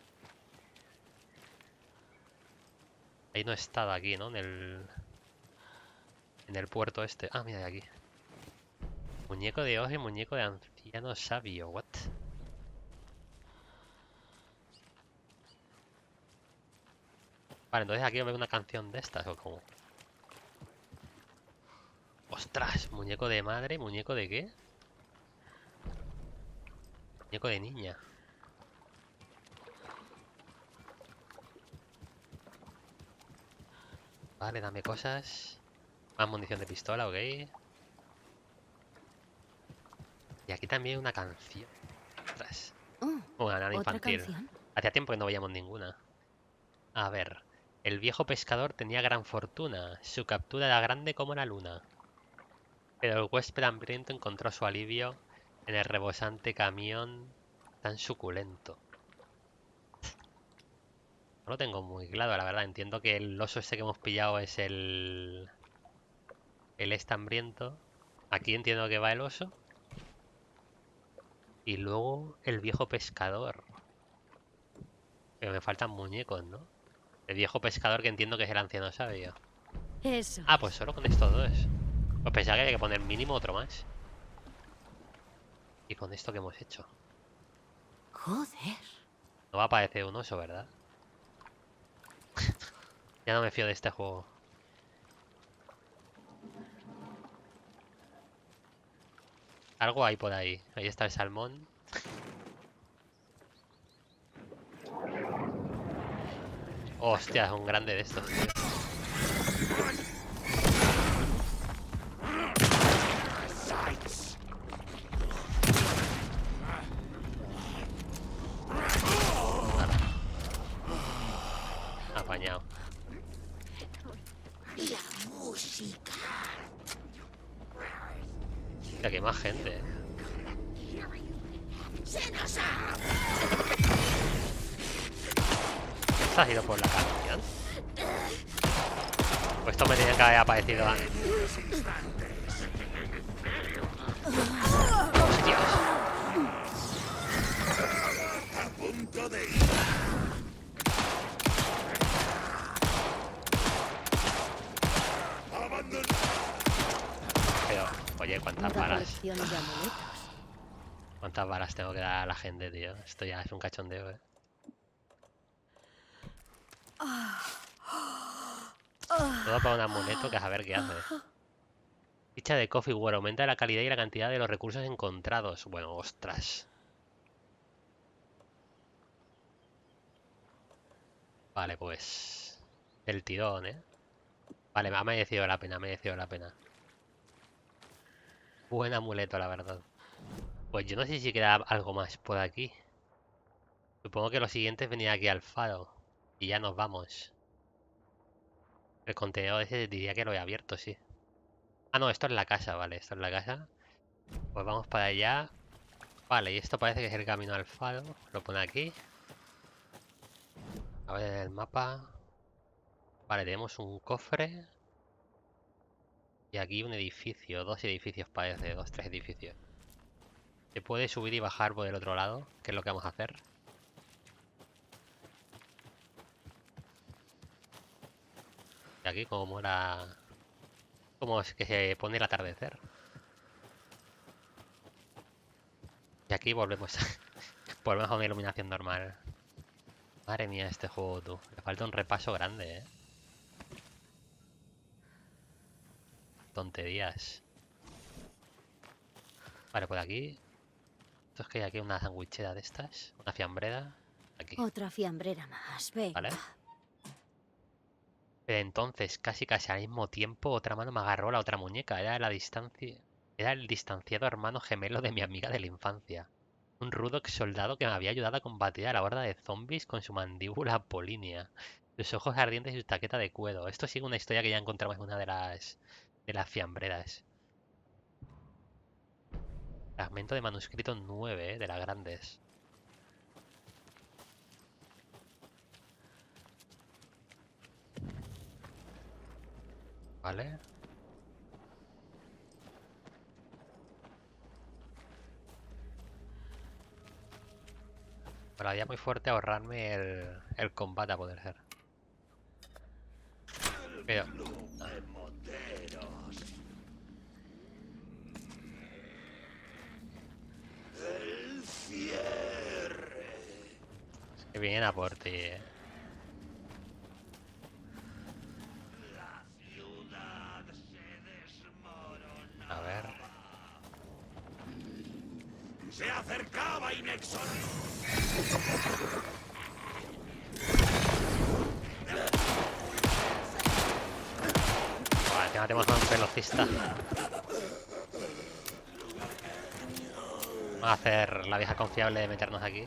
Ahí no he estado aquí, ¿no? En el... En el puerto este. Ah, mira, aquí. Muñeco de hoja y muñeco de anciano sabio. What? Vale, entonces aquí veo una canción de estas o como... ¡Ostras! Muñeco de madre, ¿muñeco de qué? Muñeco de niña. Vale, dame cosas. Más munición de pistola, ok. Y aquí también una canción. Ostras. Oh, Una nana ¿otra infantil. canción? Hacía tiempo que no veíamos ninguna. A ver. El viejo pescador tenía gran fortuna. Su captura era grande como la luna. Pero el huésped hambriento encontró su alivio en el rebosante camión tan suculento. No lo tengo muy claro, la verdad. Entiendo que el oso este que hemos pillado es el... El este hambriento. Aquí entiendo que va el oso. Y luego el viejo pescador. Pero me faltan muñecos, ¿no? El viejo pescador que entiendo que es el anciano sabio. Eso. Ah, pues solo con estos dos. Pues pensaba que había que poner mínimo otro más. Y con esto que hemos hecho. Joder. No va a aparecer un oso, ¿verdad? Ya no me fío de este juego. Algo hay por ahí. Ahí está el salmón. Hostia, es un grande de estos, tío. Apañado. La música. Hostia, que más gente, ¿eh? Se nos ha... ¿Esto ha sido por la canción? Pues esto me tenía que haber aparecido antes. Hostias. A punto de ir. Pero, oye, ¿cuántas Una balas? colección de amuletos. ¿Cuántas balas tengo que dar a la gente, tío? Esto ya es un cachondeo, ¿eh? Todo para un amuleto que a saber qué hace. Ficha de Coffee War. Aumenta la calidad y la cantidad de los recursos encontrados. Bueno, ostras. Vale, pues... El tirón, ¿eh? Vale, me ha merecido la pena, me ha merecido la pena. Buen amuleto, la verdad. Pues yo no sé si queda algo más por aquí. Supongo que lo siguiente es venir aquí al faro. Y ya nos vamos. El contenedor ese diría que lo he abierto, sí. Ah, no, esto es la casa, vale, esto es la casa. Pues vamos para allá. Vale, y esto parece que es el camino al faro. Lo pone aquí. A ver el mapa. Vale, tenemos un cofre. Y aquí un edificio. Dos edificios parece. Dos, tres edificios. Se puede subir y bajar por el otro lado. Que es lo que vamos a hacer. Y aquí como era... Como es que se pone el atardecer. Y aquí volvemos a... volvemos a una iluminación normal. Madre mía, este juego, tú. Le falta un repaso grande, ¿eh? Tonterías. Vale, por aquí. Esto es que hay aquí una sandwichera de estas. Una fiambrera. Aquí. Otra fiambrera más, venga. Vale. Pero entonces, casi casi al mismo tiempo, otra mano me agarró la otra muñeca. Era la distancia. Era el distanciado hermano gemelo de mi amiga de la infancia. Un rudo ex soldado que me había ayudado a combatir a la horda de zombies con su mandíbula apolínea. Sus ojos ardientes y su chaqueta de cuero. Esto sigue una historia que ya encontramos en una de las de las fiambreras. Fragmento de manuscrito nueve, ¿eh? De las grandes. Vale. Para ya muy fuerte ahorrarme el, el combate a poder ser. Pero... El cierre. Es que vienen a por ti, eh. La ciudad se desmorona. A ver... Se acercaba inexorable. Vale, encima tenemos a un velocista. Vamos a hacer la vieja confiable de meternos aquí.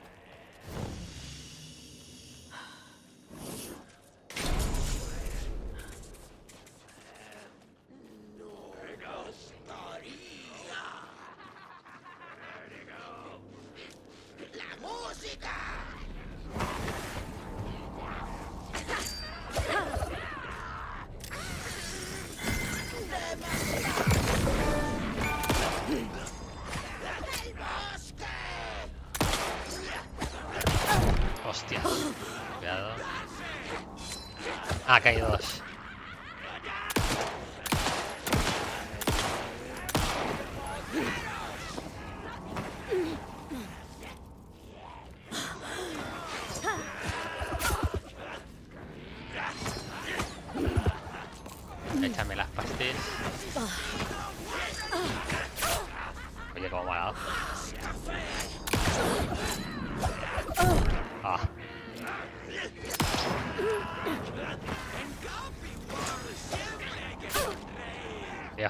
Hostia. Cuidado. Ah, que hay dos. Échame las pastillas. Oye, cómo me ha dado. Ah. Tío.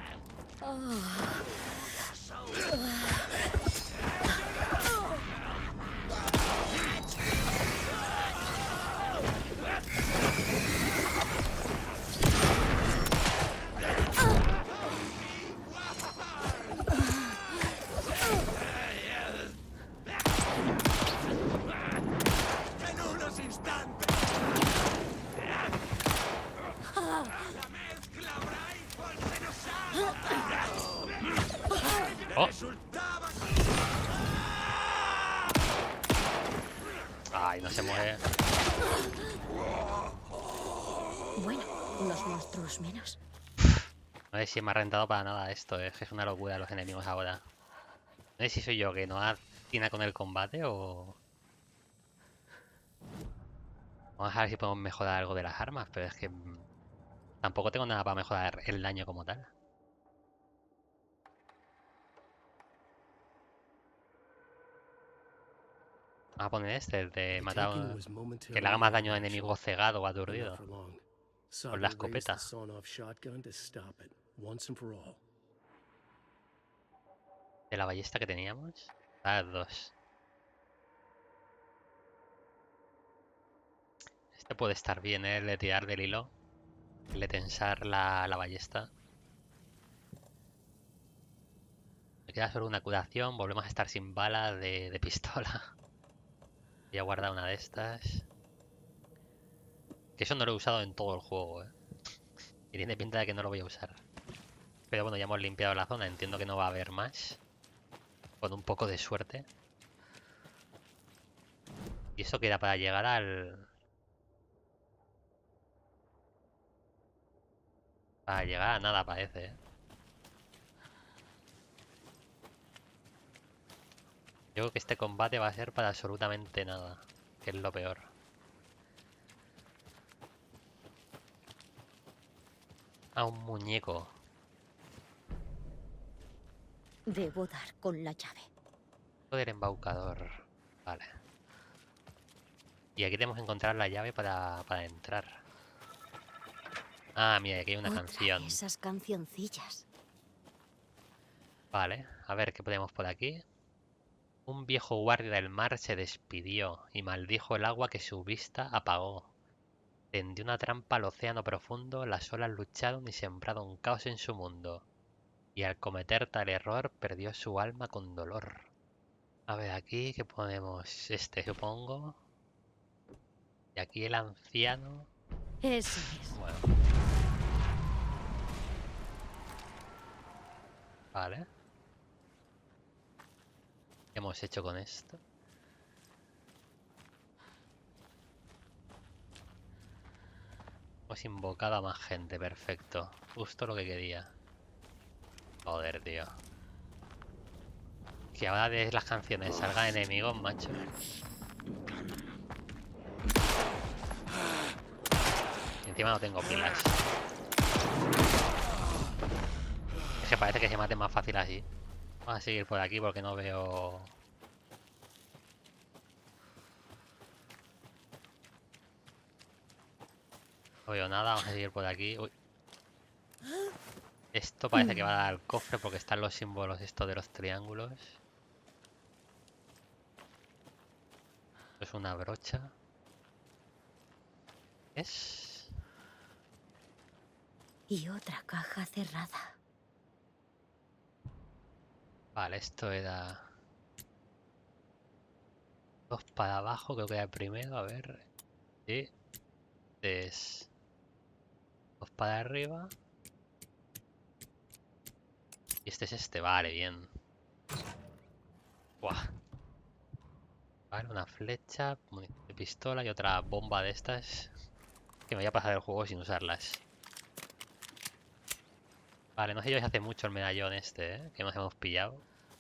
En unos instantes. La mezcla Brightfall se nos ha Oh. resultaba. Ay, no se mueve. Bueno, unos monstruos menos. No sé si me ha rentado para nada esto. Es que es una locura los enemigos ahora. No sé si soy yo que no atina con el combate o... Vamos a ver si podemos mejorar algo de las armas, pero es que mm, tampoco tengo nada para mejorar el daño como tal. Vamos a poner este, el de matar a- que le haga más daño a enemigo cegado o aturdido. Con la escopeta. De la ballesta que teníamos. Las dos. puede estar bien, ¿eh? El de tirar del hilo. El de tensar la, la ballesta. Me queda solo una curación. Volvemos a estar sin bala de, de pistola. Voy a guardar una de estas. Que eso no lo he usado en todo el juego, ¿eh? Y tiene pinta de que no lo voy a usar. Pero bueno, ya hemos limpiado la zona. Entiendo que no va a haber más. Con un poco de suerte. Y eso que era para llegar al... Para llegar a nada parece, ¿eh? Yo creo que este combate va a ser para absolutamente nada. Que es lo peor. A un muñeco. Debo dar con la llave. Poder embaucador. Vale. Y aquí tenemos que encontrar la llave para, para entrar. Ah, mira, aquí hay una Otra canción. de esas cancioncillas. Vale, a ver qué ponemos por aquí. Un viejo guardia del mar se despidió y maldijo el agua que su vista apagó. Tendió una trampa al océano profundo, las olas lucharon y sembraron caos en su mundo. Y al cometer tal error perdió su alma con dolor. A ver, aquí, ¿qué ponemos? Este, supongo. Y aquí el anciano. Eso es. Bueno. Vale. ¿Qué hemos hecho con esto? Hemos invocado a más gente, perfecto. Justo lo que quería. Joder, tío. Que ahora de las canciones salgan enemigos, macho. Y encima no tengo pilas. Es que parece que se mate más fácil así. Vamos a seguir por aquí porque no veo... No veo nada, vamos a seguir por aquí. Uy. Esto parece que va a dar al cofre porque están los símbolos estos de los triángulos. Esto es una brocha. ¿Es? Y otra caja cerrada. Vale, esto era... Dos para abajo, creo que era el primero, a ver. Sí. Es... Dos para arriba. Y este es este, vale, bien. Buah. Vale, una flecha, munición de pistola y otra bomba de estas. Que me voy a pasar el juego sin usarlas. Vale, no sé yo si hace mucho el medallón este, ¿eh? Que nos hemos pillado.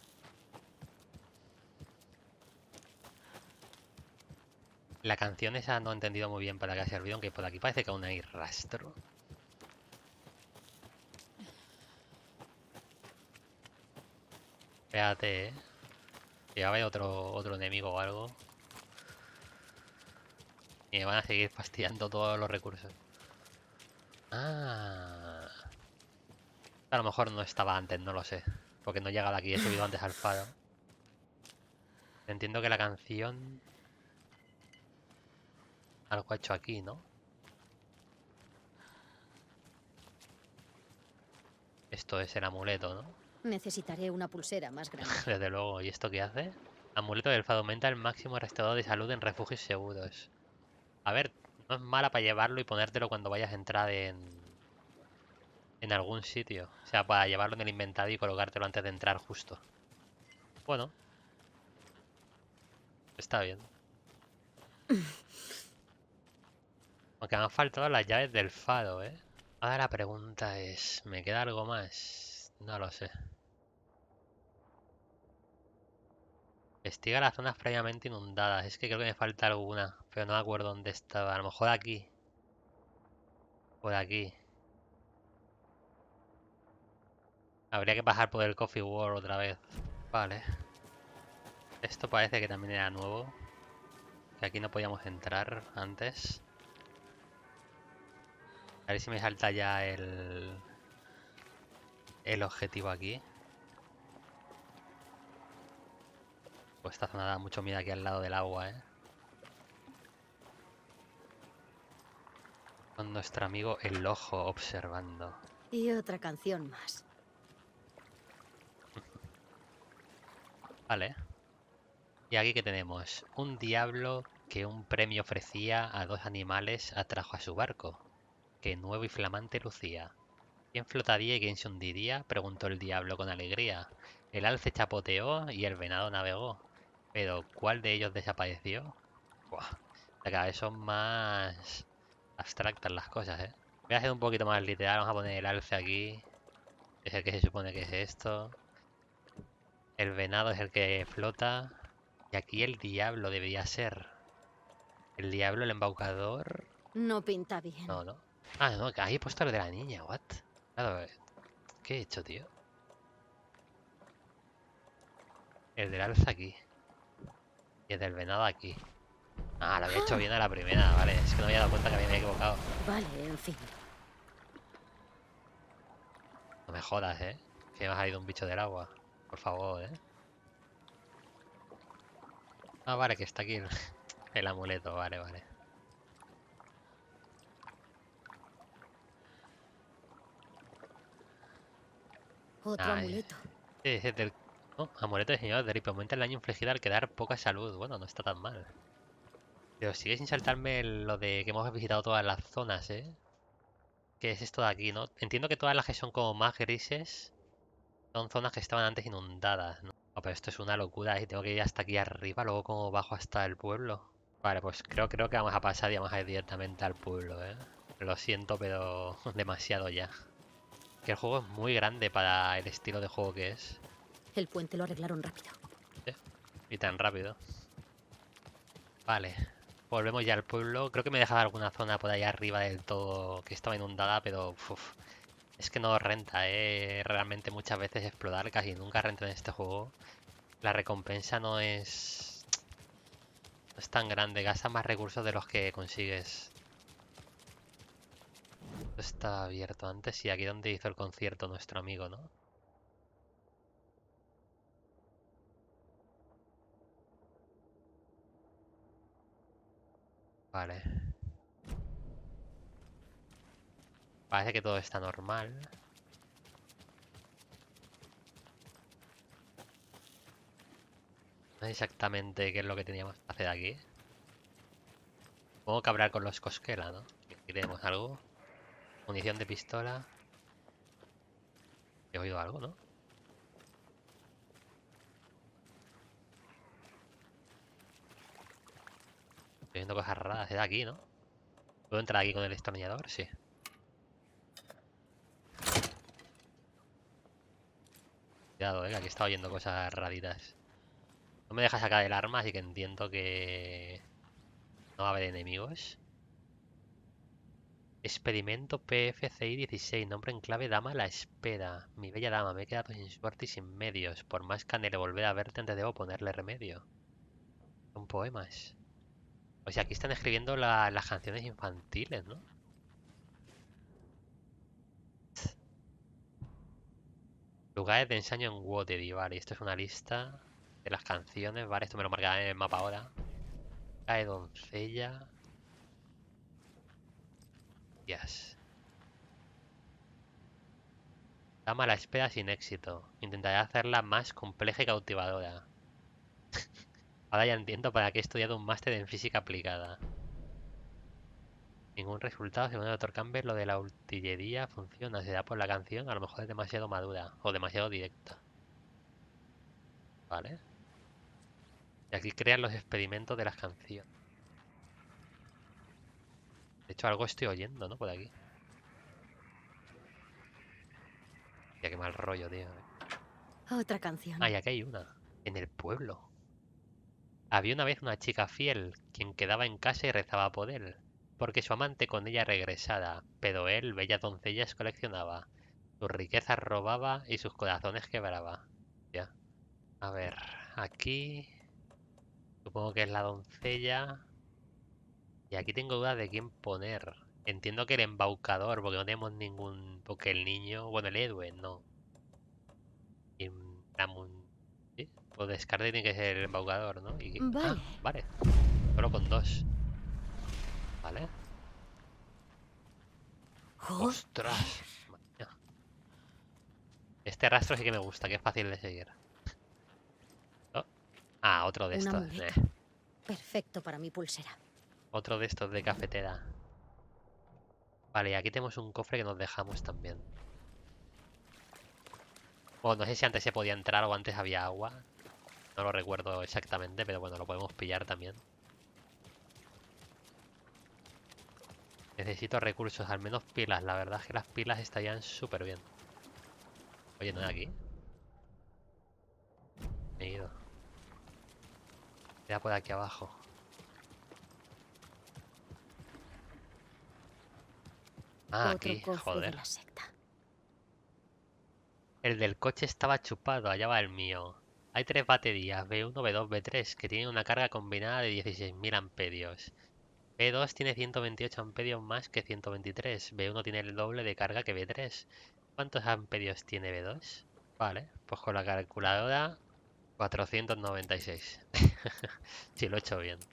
La canción esa no he entendido muy bien para qué ha servido, aunque por aquí parece que aún hay rastro. Espérate, ¿eh? Que va a haber otro, otro enemigo o algo. Y me van a seguir fastidiando todos los recursos. Ah. A lo mejor no estaba antes, no lo sé. Porque no he llegado aquí, he subido antes al faro. Entiendo que la canción... Algo ha hecho aquí, ¿no? Esto es el amuleto, ¿no? Necesitaré una pulsera más grande. Desde luego. ¿Y esto qué hace? Amuleto del fado aumenta el máximo restaurador de salud en refugios seguros. A ver, no es mala para llevarlo y ponértelo cuando vayas a entrar en... En algún sitio. O sea, para llevarlo en el inventario y colocártelo antes de entrar justo. Bueno. Está bien. Aunque me han faltado las llaves del faro, ¿eh? Ahora la pregunta es... ¿Me queda algo más? No lo sé. Investiga las zonas previamente inundadas. Es que creo que me falta alguna. Pero no me acuerdo dónde estaba. A lo mejor aquí. Por aquí. Habría que pasar por el Coffee World otra vez. Vale. Esto parece que también era nuevo. Que aquí no podíamos entrar antes. A ver si me salta ya el... El objetivo aquí. Pues esta zona da mucho miedo aquí al lado del agua, ¿eh? Con nuestro amigo el ojo observando. Y otra canción más. Vale. Y aquí que tenemos un diablo que un premio ofrecía a dos animales atrajo a su barco, que nuevo y flamante lucía. ¿Quién flotaría y quién se hundiría?, preguntó el diablo con alegría. El alce chapoteó y el venado navegó, pero ¿cuál de ellos desapareció? Buah, cada vez son más abstractas las cosas, ¿eh? Voy a hacer un poquito más literal, vamos a poner el alce aquí, es el que se supone que es esto. El venado es el que flota. Y aquí el diablo debería ser. El diablo, el embaucador. No pinta bien. No, no. Ah, no, que ahí he puesto lo de la niña, what? Claro, eh, ¿qué he hecho, tío? El del alza aquí. Y el del venado aquí. Ah, lo había hecho bien a la primera, vale. Es que no me había dado cuenta que me había equivocado. Vale, en fin. No me jodas, ¿eh? Que me ha salido un bicho del agua. Por favor, ¿eh? Ah, vale, que está aquí el, el amuleto. Vale, vale. Otro Ah, amuleto. sí, es del... Oh, amuleto de señor Drip. Aumenta el daño infligido al quedar poca salud. Bueno, no está tan mal. Pero sigue sin saltarme lo de que hemos visitado todas las zonas, ¿eh? ¿Qué es esto de aquí, no? Entiendo que todas las que son como más grises son zonas que estaban antes inundadas, ¿no? Oh, pero esto es una locura, y tengo que ir hasta aquí arriba, luego como bajo hasta el pueblo. Vale, pues creo, creo que vamos a pasar y vamos a ir directamente al pueblo, ¿eh? Lo siento, pero demasiado ya. Que el juego es muy grande para el estilo de juego que es. El puente lo arreglaron rápido. ¿Sí? Y tan rápido. Vale. Volvemos ya al pueblo. Creo que me he dejado alguna zona por ahí arriba del todo que estaba inundada, pero uf, es que no renta, ¿eh? Realmente muchas veces explorar, casi nunca renta en este juego. La recompensa no es... no es tan grande, gasta más recursos de los que consigues. Esto está abierto antes y aquí donde hizo el concierto nuestro amigo, ¿no? Vale. Parece que todo está normal. No sé exactamente qué es lo que teníamos que hacer aquí. Supongo que hablar con los Cosquela, ¿no? ¿Queremos algo? Munición de pistola. He oído algo, ¿no? Estoy viendo cosas raras. Es de aquí, ¿no? ¿Puedo entrar aquí con el destornillador? Sí. Cuidado, eh, que aquí estaba oyendo cosas raritas. No me deja sacar el arma, así que entiendo que no va a haber enemigos. Experimento P F C I dieciséis, nombre en clave dama la espera. Mi bella dama, me he quedado sin suerte y sin medios. Por más que anhele volver a verte, antes debo ponerle remedio. Son poemas. O sea, aquí están escribiendo la- las canciones infantiles, ¿no? Lugares de ensayo en Watery, vale. Esto es una lista de las canciones, vale. Esto me lo marcará en el mapa ahora. Cae doncella. Yes. Dama a la espera sin éxito. Intentaré hacerla más compleja y cautivadora. Ahora ya entiendo para qué he estudiado un máster en física aplicada. Ningún resultado, según el doctor Campbell, lo de la utillería funciona. Será por la canción, a lo mejor es demasiado madura o demasiado directa. Vale. Y aquí crean los experimentos de las canciones. De hecho, algo estoy oyendo, ¿no? Por aquí. Ya qué mal rollo, tío. Otra canción. Ah, y aquí hay una. En el pueblo. Había una vez una chica fiel, quien quedaba en casa y rezaba por él, porque su amante con ella regresara, pero él, bellas doncellas, coleccionaba. Sus riquezas robaba y sus corazones quebraba. Ya. A ver, aquí... supongo que es la doncella. Y aquí tengo dudas de quién poner. Entiendo que el embaucador, porque no tenemos ningún... porque el niño... bueno, el Edwin, no. Y la mun- ¿sí? Pues descarte tiene que ser el embaucador, ¿no? Y... Vale. ah, vale. Solo con dos. Vale. ¡Ostras! Este rastro sí que me gusta, que es fácil de seguir. Oh. Ah, otro de Un estos. amuleto. eh. Perfecto para mi pulsera. Otro de estos de cafetera. Vale, y aquí tenemos un cofre que nos dejamos también. Bueno, no sé si antes se podía entrar o antes había agua. No lo recuerdo exactamente, pero bueno, lo podemos pillar también. Necesito recursos, al menos pilas. La verdad es que las pilas estarían súper bien. Oye, ¿no hay aquí? Me he ido. Ya por aquí abajo. Ah, Otro aquí, cofre de joder. la secta. El del coche estaba chupado, allá va el mío. Hay tres baterías, B uno, B dos, B tres, que tienen una carga combinada de dieciséis mil amperios. B dos tiene ciento veintiocho amperios más que ciento veintitrés. B uno tiene el doble de carga que B tres. ¿Cuántos amperios tiene B dos? Vale, pues con la calculadora cuatrocientos noventa y seis. Sí, lo he hecho bien.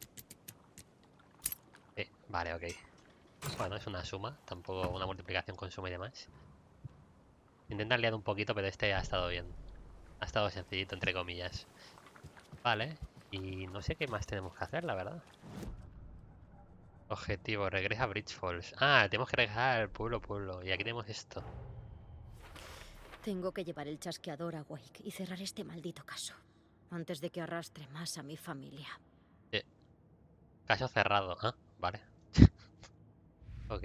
Eh, vale, ok. Bueno, es una suma, tampoco una multiplicación con suma y demás. Intentan liar un poquito, pero este ha estado bien. Ha estado sencillito, entre comillas. Vale, y no sé qué más tenemos que hacer, la verdad. Objetivo, regresa a Bridge Falls. Ah, tenemos que regresar al pueblo pueblo. Y aquí tenemos esto. Tengo que llevar el chasqueador a Wake y cerrar este maldito caso. Antes de que arrastre más a mi familia. Eh, caso cerrado. Ah, vale. Ok.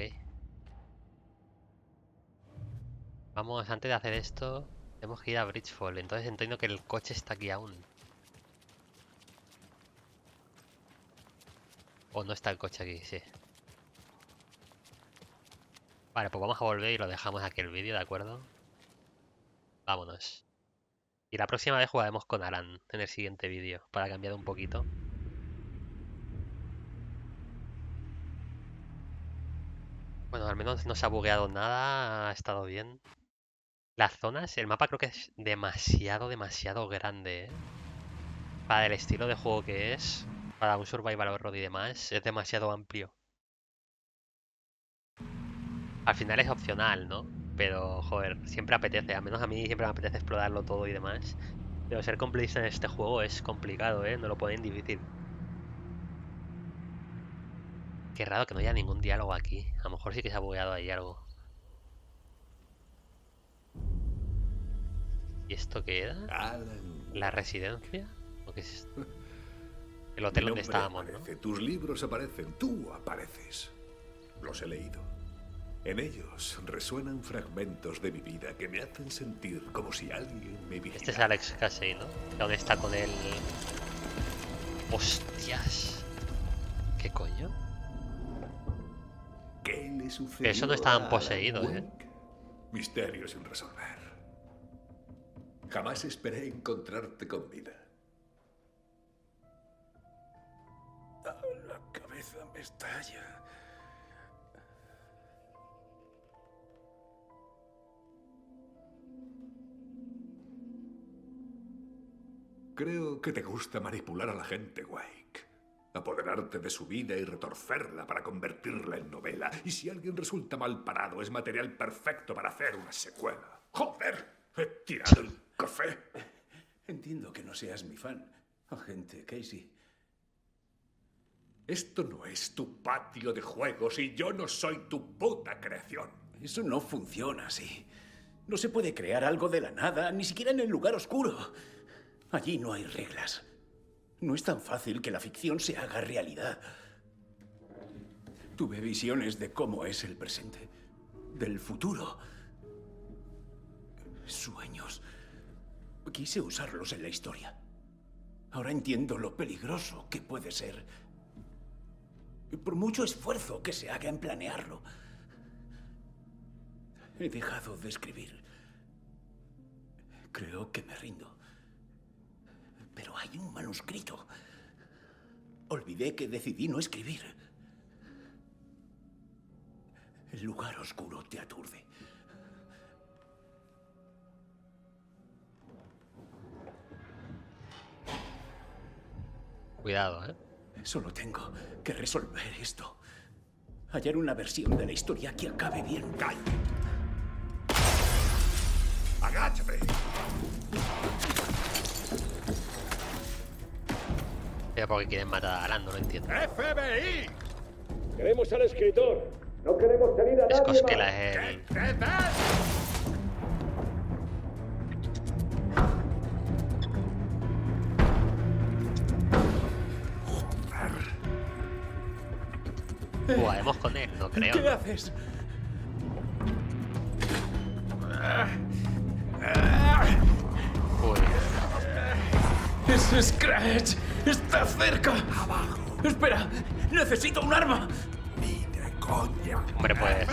Vamos, antes de hacer esto, tenemos que ir a Bridgefall. Entonces entiendo que el coche está aquí aún. O no está el coche aquí, sí. Vale, pues vamos a volver y lo dejamos aquí el vídeo, ¿de acuerdo? Vámonos. Y la próxima vez jugaremos con Alan en el siguiente vídeo, para cambiar un poquito. Bueno, al menos no se ha bugueado nada, ha estado bien. Las zonas, el mapa creo que es demasiado, demasiado grande, ¿eh? Para el estilo de juego que es, para un survival horror y demás, es demasiado amplio. Al final es opcional, ¿no? Pero, joder, siempre apetece, al menos a mí siempre me apetece explorarlo todo y demás. Pero ser completista en este juego es complicado, ¿eh? No lo ponen difícil. Qué raro que no haya ningún diálogo aquí. A lo mejor sí que se ha bugueado ahí algo. ¿Y esto qué era? Alan. ¿La residencia? ¿O qué es esto? El hotel Mi donde nombre estábamos, ¿no? aparece, tus libros aparecen, tú apareces. Los he leído. En ellos resuenan fragmentos de mi vida que me hacen sentir como si alguien me vigilara. Este es Alex Casey, ¿no? ¿Dónde está con él? ¡Hostias! ¿Qué coño? ¿Qué le sucedió? Pero eso no estaban a poseídos, Alan ¿eh? Wake? Misterio sin resolver. Jamás esperé encontrarte con vida. La cabeza me estalla. Creo que te gusta manipular a la gente, Wake. Apoderarte de su vida y retorcerla para convertirla en novela. Y si alguien resulta mal parado, es material perfecto para hacer una secuela. ¡Joder! He tirado el café. Entiendo que no seas mi fan, agente Casey. Esto no es tu patio de juegos y yo no soy tu puta creación. Eso no funciona así. No se puede crear algo de la nada, ni siquiera en el lugar oscuro. Allí no hay reglas. No es tan fácil que la ficción se haga realidad. Tuve visiones de cómo es el presente, del futuro. Sueños. Quise usarlos en la historia. Ahora entiendo lo peligroso que puede ser. Por mucho esfuerzo que se haga en planearlo. He dejado de escribir. Creo que me rindo. Pero hay un manuscrito. Olvidé que decidí no escribir. El lugar oscuro te aturde. Cuidado, ¿eh? Solo tengo que resolver esto. Hallar una versión de la historia que acabe bien. ¡Calla! ¡Agáchate! Pero porque quieren matar a Alan, no lo entiendo. ¡F B I! Queremos al escritor. No queremos tener a Es nadie Cosquela, más. es el... ¿Qué te ves? Jugaremos con él, no creo. ¿Qué haces? Uy, ¡Es Scratch! ¡Está cerca! ¡Abajo! ¡Espera! ¡Necesito un arma! ¡Ni de coña! hombre, pues...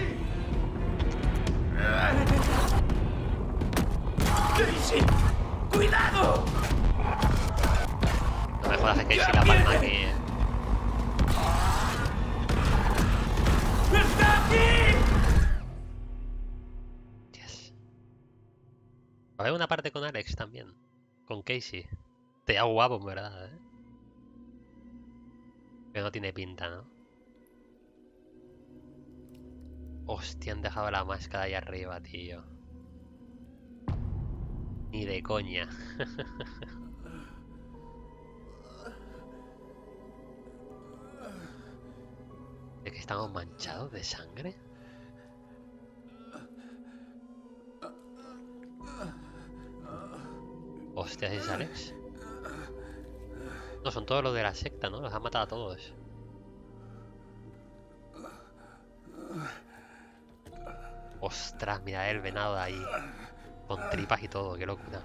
¡Casey! ¡Cuidado! No me jodas, es que si la palma aquí... eh. ¡Está aquí! Yes. Va a haber una parte con Alex también. Con Casey. Te da guapo, en verdad, ¿eh? Pero no tiene pinta, ¿no? Hostia, han dejado la máscara ahí arriba, tío. Ni de coña. ¿De que estamos manchados de sangre? Hostia, ¿es Alex? No, son todos los de la secta, ¿no? Los han matado a todos. Ostras, mira el venado de ahí. Con tripas y todo, qué locura.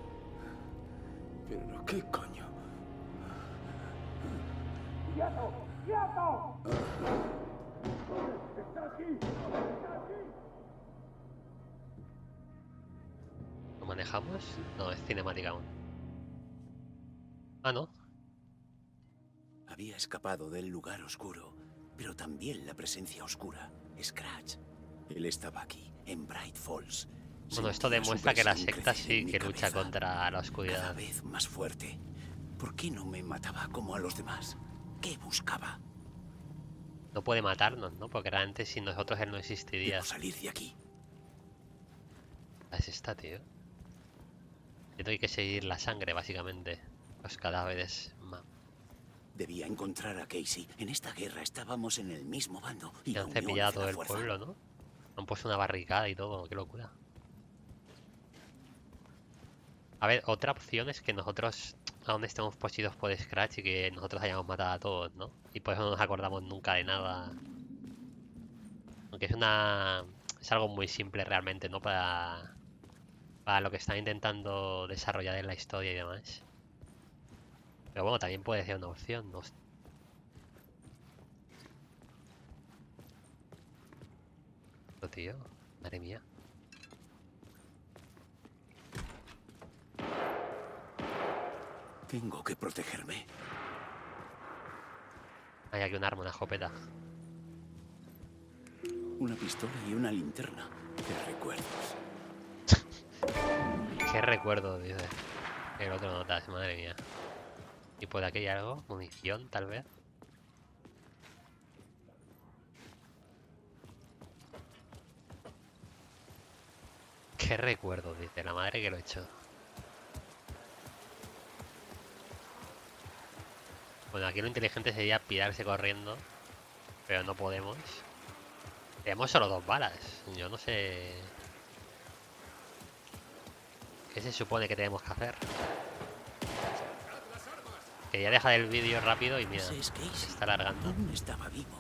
¿Pero qué coño? ¡Quieto! ¡Quieto! ¡Está aquí! ¡Está aquí! ¿Lo manejamos? No, es cinemática aún. Ah, no. Había escapado del lugar oscuro, pero también la presencia oscura, Scratch. Él estaba aquí, en Bright Falls. Bueno, esto Sentía su demuestra que la presión secta crecer en sí mi que lucha cabeza, contra la cada oscuridad. vez más fuerte. ¿Por qué no me mataba como a los demás? ¿Qué buscaba? No puede matarnos, ¿no? Porque realmente sin nosotros él no existiría. Debo salir de aquí. Es esta, tío. Yo tengo que seguir la sangre, básicamente. Los cadáveres. Ma- Debía encontrar a Casey. En esta guerra estábamos en el mismo bando. Y Se la han unión cepillado hace todo la el fuerza. pueblo, ¿no? Han puesto una barricada y todo, qué locura. A ver, otra opción es que nosotros aún estemos poseídos por Scratch y que nosotros hayamos matado a todos, ¿no? Y por eso no nos acordamos nunca de nada. Aunque es una... es algo muy simple realmente, ¿no? Para... para lo que están intentando desarrollar en la historia y demás. Pero bueno, también puede ser una opción, ¿no? Tío, madre mía. Tengo que protegerme. Hay aquí un arma, una escopeta. Una pistola y una linterna. Qué recuerdos. Qué recuerdo, dice. El otro notas, madre mía. ¿Y por aquí hay algo? ¿Munición, tal vez? Qué recuerdo, dice. La madre que lo he hecho. Bueno, aquí lo inteligente sería pirarse corriendo. Pero no podemos. Tenemos solo dos balas. Yo no sé... ¿qué se supone que tenemos que hacer? Quería dejar el vídeo rápido y mira, Ese es Casey. se está alargando. Aún estaba vivo.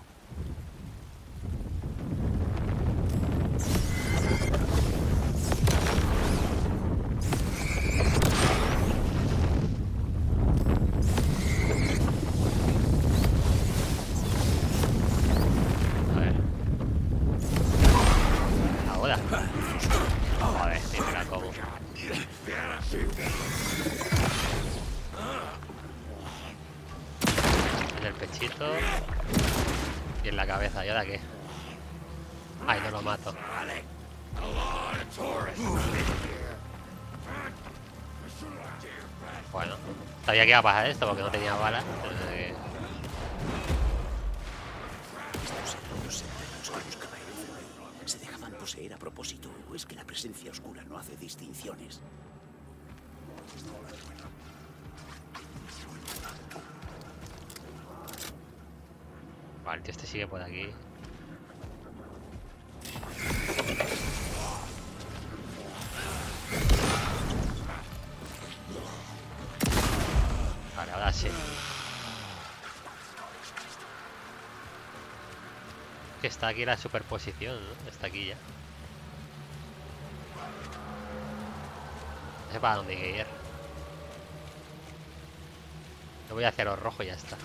A ver. Ahora. Joder, ni me la como. En el pechito. Y en la cabeza. ¿Y ahora qué? Ay, no lo mato. Bueno, sabía que iba a pasar esto porque no tenía balas. Entonces, Estos eran los eternos que buscaba el F B I. ¿Se dejaban poseer a propósito o es que la presencia oscura no hace distinciones? Vale, el tío este sigue por aquí. Vale, ahora sí. Que está aquí la superposición, ¿no? Está aquí ya. No sé para dónde hay que ir. Yo voy hacia los rojos y ya está.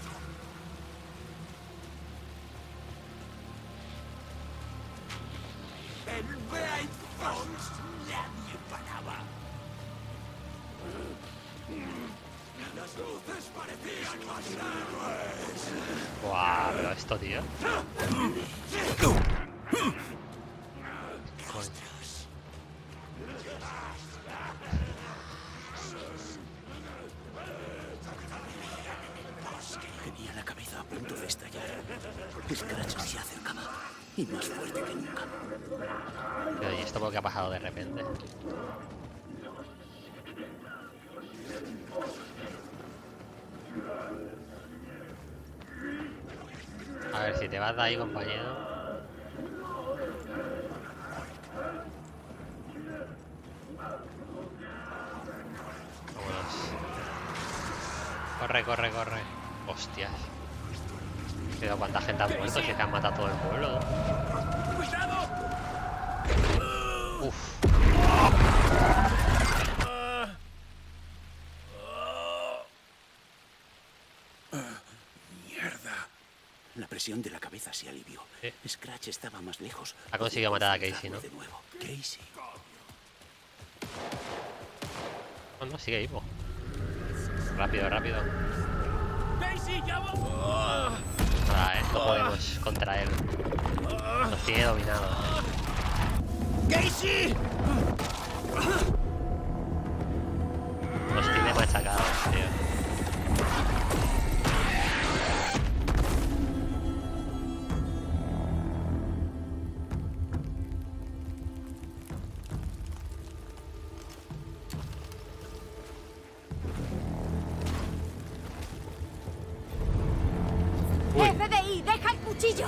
En Bright Falls nadie paraba. Las luces parecían más héroes. Buah, pero esto, tío. Coño. Tenía la cabeza a punto de estallar. Scratch se acercaba y más fuerte que nunca. Pero, ¿y esto por qué ha pasado de repente? A ver si te vas de ahí, compañero. Vámonos. Corre, corre, corre. Hostias. Pero cuánta gente ha muerto, si te han matado todo el pueblo, ¿no? Uf. Mierda. La presión de la cabeza se alivió. ¿Sí? Scratch estaba más lejos. Ha conseguido matar a Casey, ¿no? De nuevo. Casey. No, no, sigue vivo. Rápido, rápido. Nada, eh, no podemos contra él. Nos tiene dominado. ¡Casey! Nos tiene machacados, tío. ¡F B I! ¡Deja el cuchillo!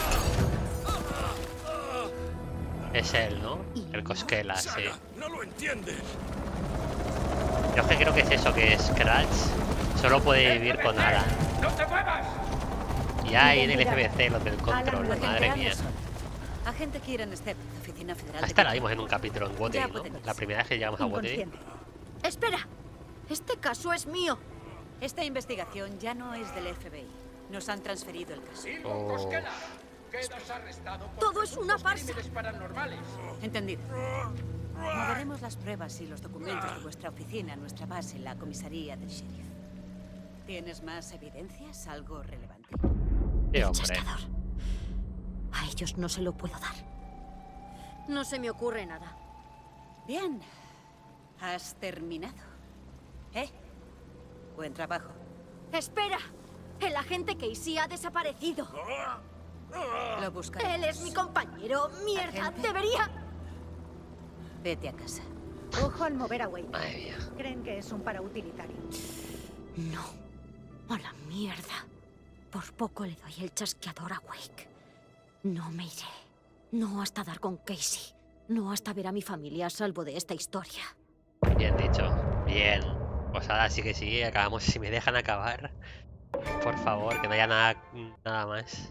Es él, ¿no? El Cosquela, sí. No lo entiendes. Yo es que creo que es eso, que Scratch solo puede vivir con Alan. ¡No te muevas! Y hay en el F B C los del control, Alan, madre mía. Anderson. Agente Kieran Step, Oficina Federal. Esta la vimos en un capítulo en Waterdeep, ¿no? puede irse. La primera vez que llegamos a Waterdeep. Inconsciente. Espera. Este caso es mío. Esta investigación ya no es del F B I. Nos han transferido el caso. Oh. Cosquela, quedas arrestado por Todo es una presuntos farsa. crímenes paranormales. Entendido. Moveremos las pruebas y los documentos de vuestra oficina a nuestra base en la comisaría del sheriff. ¿Tienes más evidencias? ¿Algo relevante? Sí, El hombre. chasqueador. A ellos no se lo puedo dar. No se me ocurre nada. Bien. Has terminado. ¿Eh? Buen trabajo. ¡Espera! El agente Casey ha desaparecido. Lo buscaremos. Él es mi compañero. ¡Mierda! ¿Agente? ¡Debería! Vete a casa. Ojo al mover a Wayne. Madre mía. Creen que es un parautilitario. No. A la mierda. Por poco le doy el chasqueador a Wake. No me iré. No hasta dar con Casey. No hasta ver a mi familia a salvo de esta historia. Bien dicho. Bien. Pues ahora sí que sí, acabamos. Si me dejan acabar. Por favor, que no haya nada, nada más.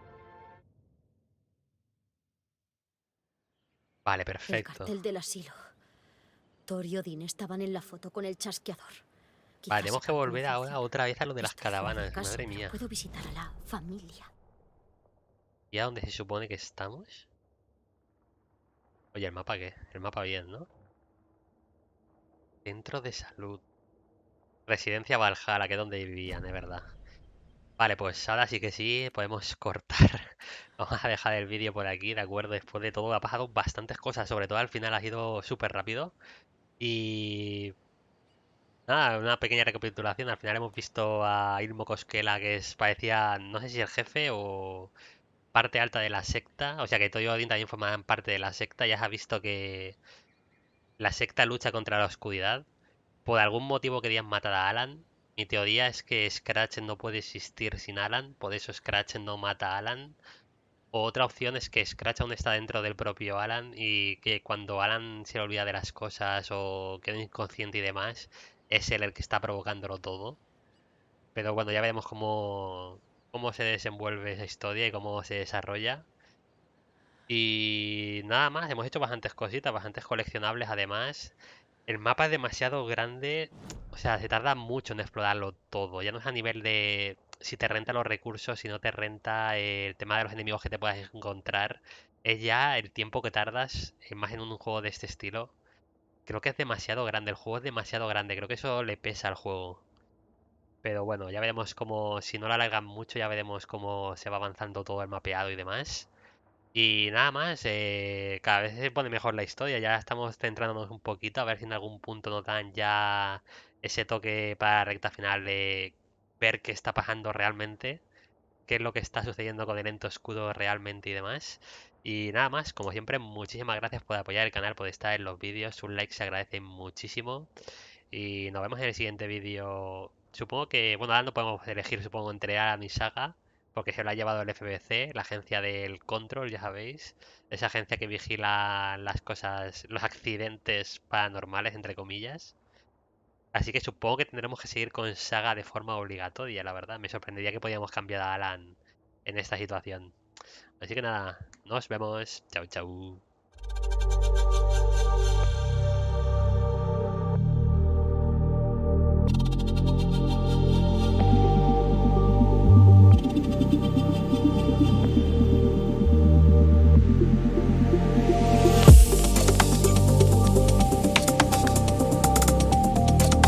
Vale, El perfecto. cartel del asilo. Thor y Odin estaban en la foto con el chasqueador. Quizás Vale, tenemos que sepa cómo volver ahora funciona. otra vez a lo de las Estoy fuera de caravanas. casa, Madre pero mía. puedo visitar a la familia. ¿Y a dónde se supone que estamos? Oye, ¿el mapa qué? El mapa bien, ¿no? Centro de salud. Residencia Valhalla, que es donde vivían, es verdad. Vale, pues ahora sí que sí, podemos cortar. Vamos a dejar el vídeo por aquí, ¿de acuerdo? Después de todo ha pasado bastantes cosas, sobre todo al final ha ido súper rápido. Y... Nada, una pequeña recapitulación. Al final hemos visto a Ilmo Koskela, que es, parecía, no sé si el jefe o parte alta de la secta. O sea que todo Odin también formaban parte de la secta. Ya se ha visto que la secta lucha contra la oscuridad. Por algún motivo querían matar a Alan. Mi teoría es que Scratch no puede existir sin Alan. Por eso Scratch no mata a Alan. O otra opción es que Scratch aún está dentro del propio Alan y que cuando Alan se le olvida de las cosas o queda inconsciente y demás, es él el que está provocándolo todo. Pero bueno, ya veremos cómo, cómo se desenvuelve esa historia y cómo se desarrolla. Y nada más, hemos hecho bastantes cositas, bastantes coleccionables además. El mapa es demasiado grande, o sea, se tarda mucho en explorarlo todo. Ya no es a nivel de si te renta los recursos, si no te renta eh, el tema de los enemigos que te puedas encontrar. Es ya el tiempo que tardas, eh, más en un juego de este estilo. Creo que es demasiado grande, el juego es demasiado grande, creo que eso le pesa al juego. Pero bueno, ya veremos cómo, si no lo alargan mucho, ya veremos cómo se va avanzando todo el mapeado y demás. Y nada más, eh, cada vez se pone mejor la historia, ya estamos centrándonos un poquito a ver si en algún punto nos dan ya ese toque para la recta final de ver qué está pasando realmente, qué es lo que está sucediendo con el ente oscuro realmente y demás. Y nada más, como siempre, muchísimas gracias por apoyar el canal, por estar en los vídeos, un like se agradece muchísimo. Y nos vemos en el siguiente vídeo. Supongo que, bueno, ahora no podemos elegir, supongo, entre Alan y Saga, porque se lo ha llevado el F B C, la agencia del Control, ya sabéis. Esa agencia que vigila las cosas, los accidentes paranormales, entre comillas. Así que supongo que tendremos que seguir con Saga de forma obligatoria, la verdad. Me sorprendería que podíamos cambiar a Alan en esta situación. Así que nada, nos vemos. Chau, chau.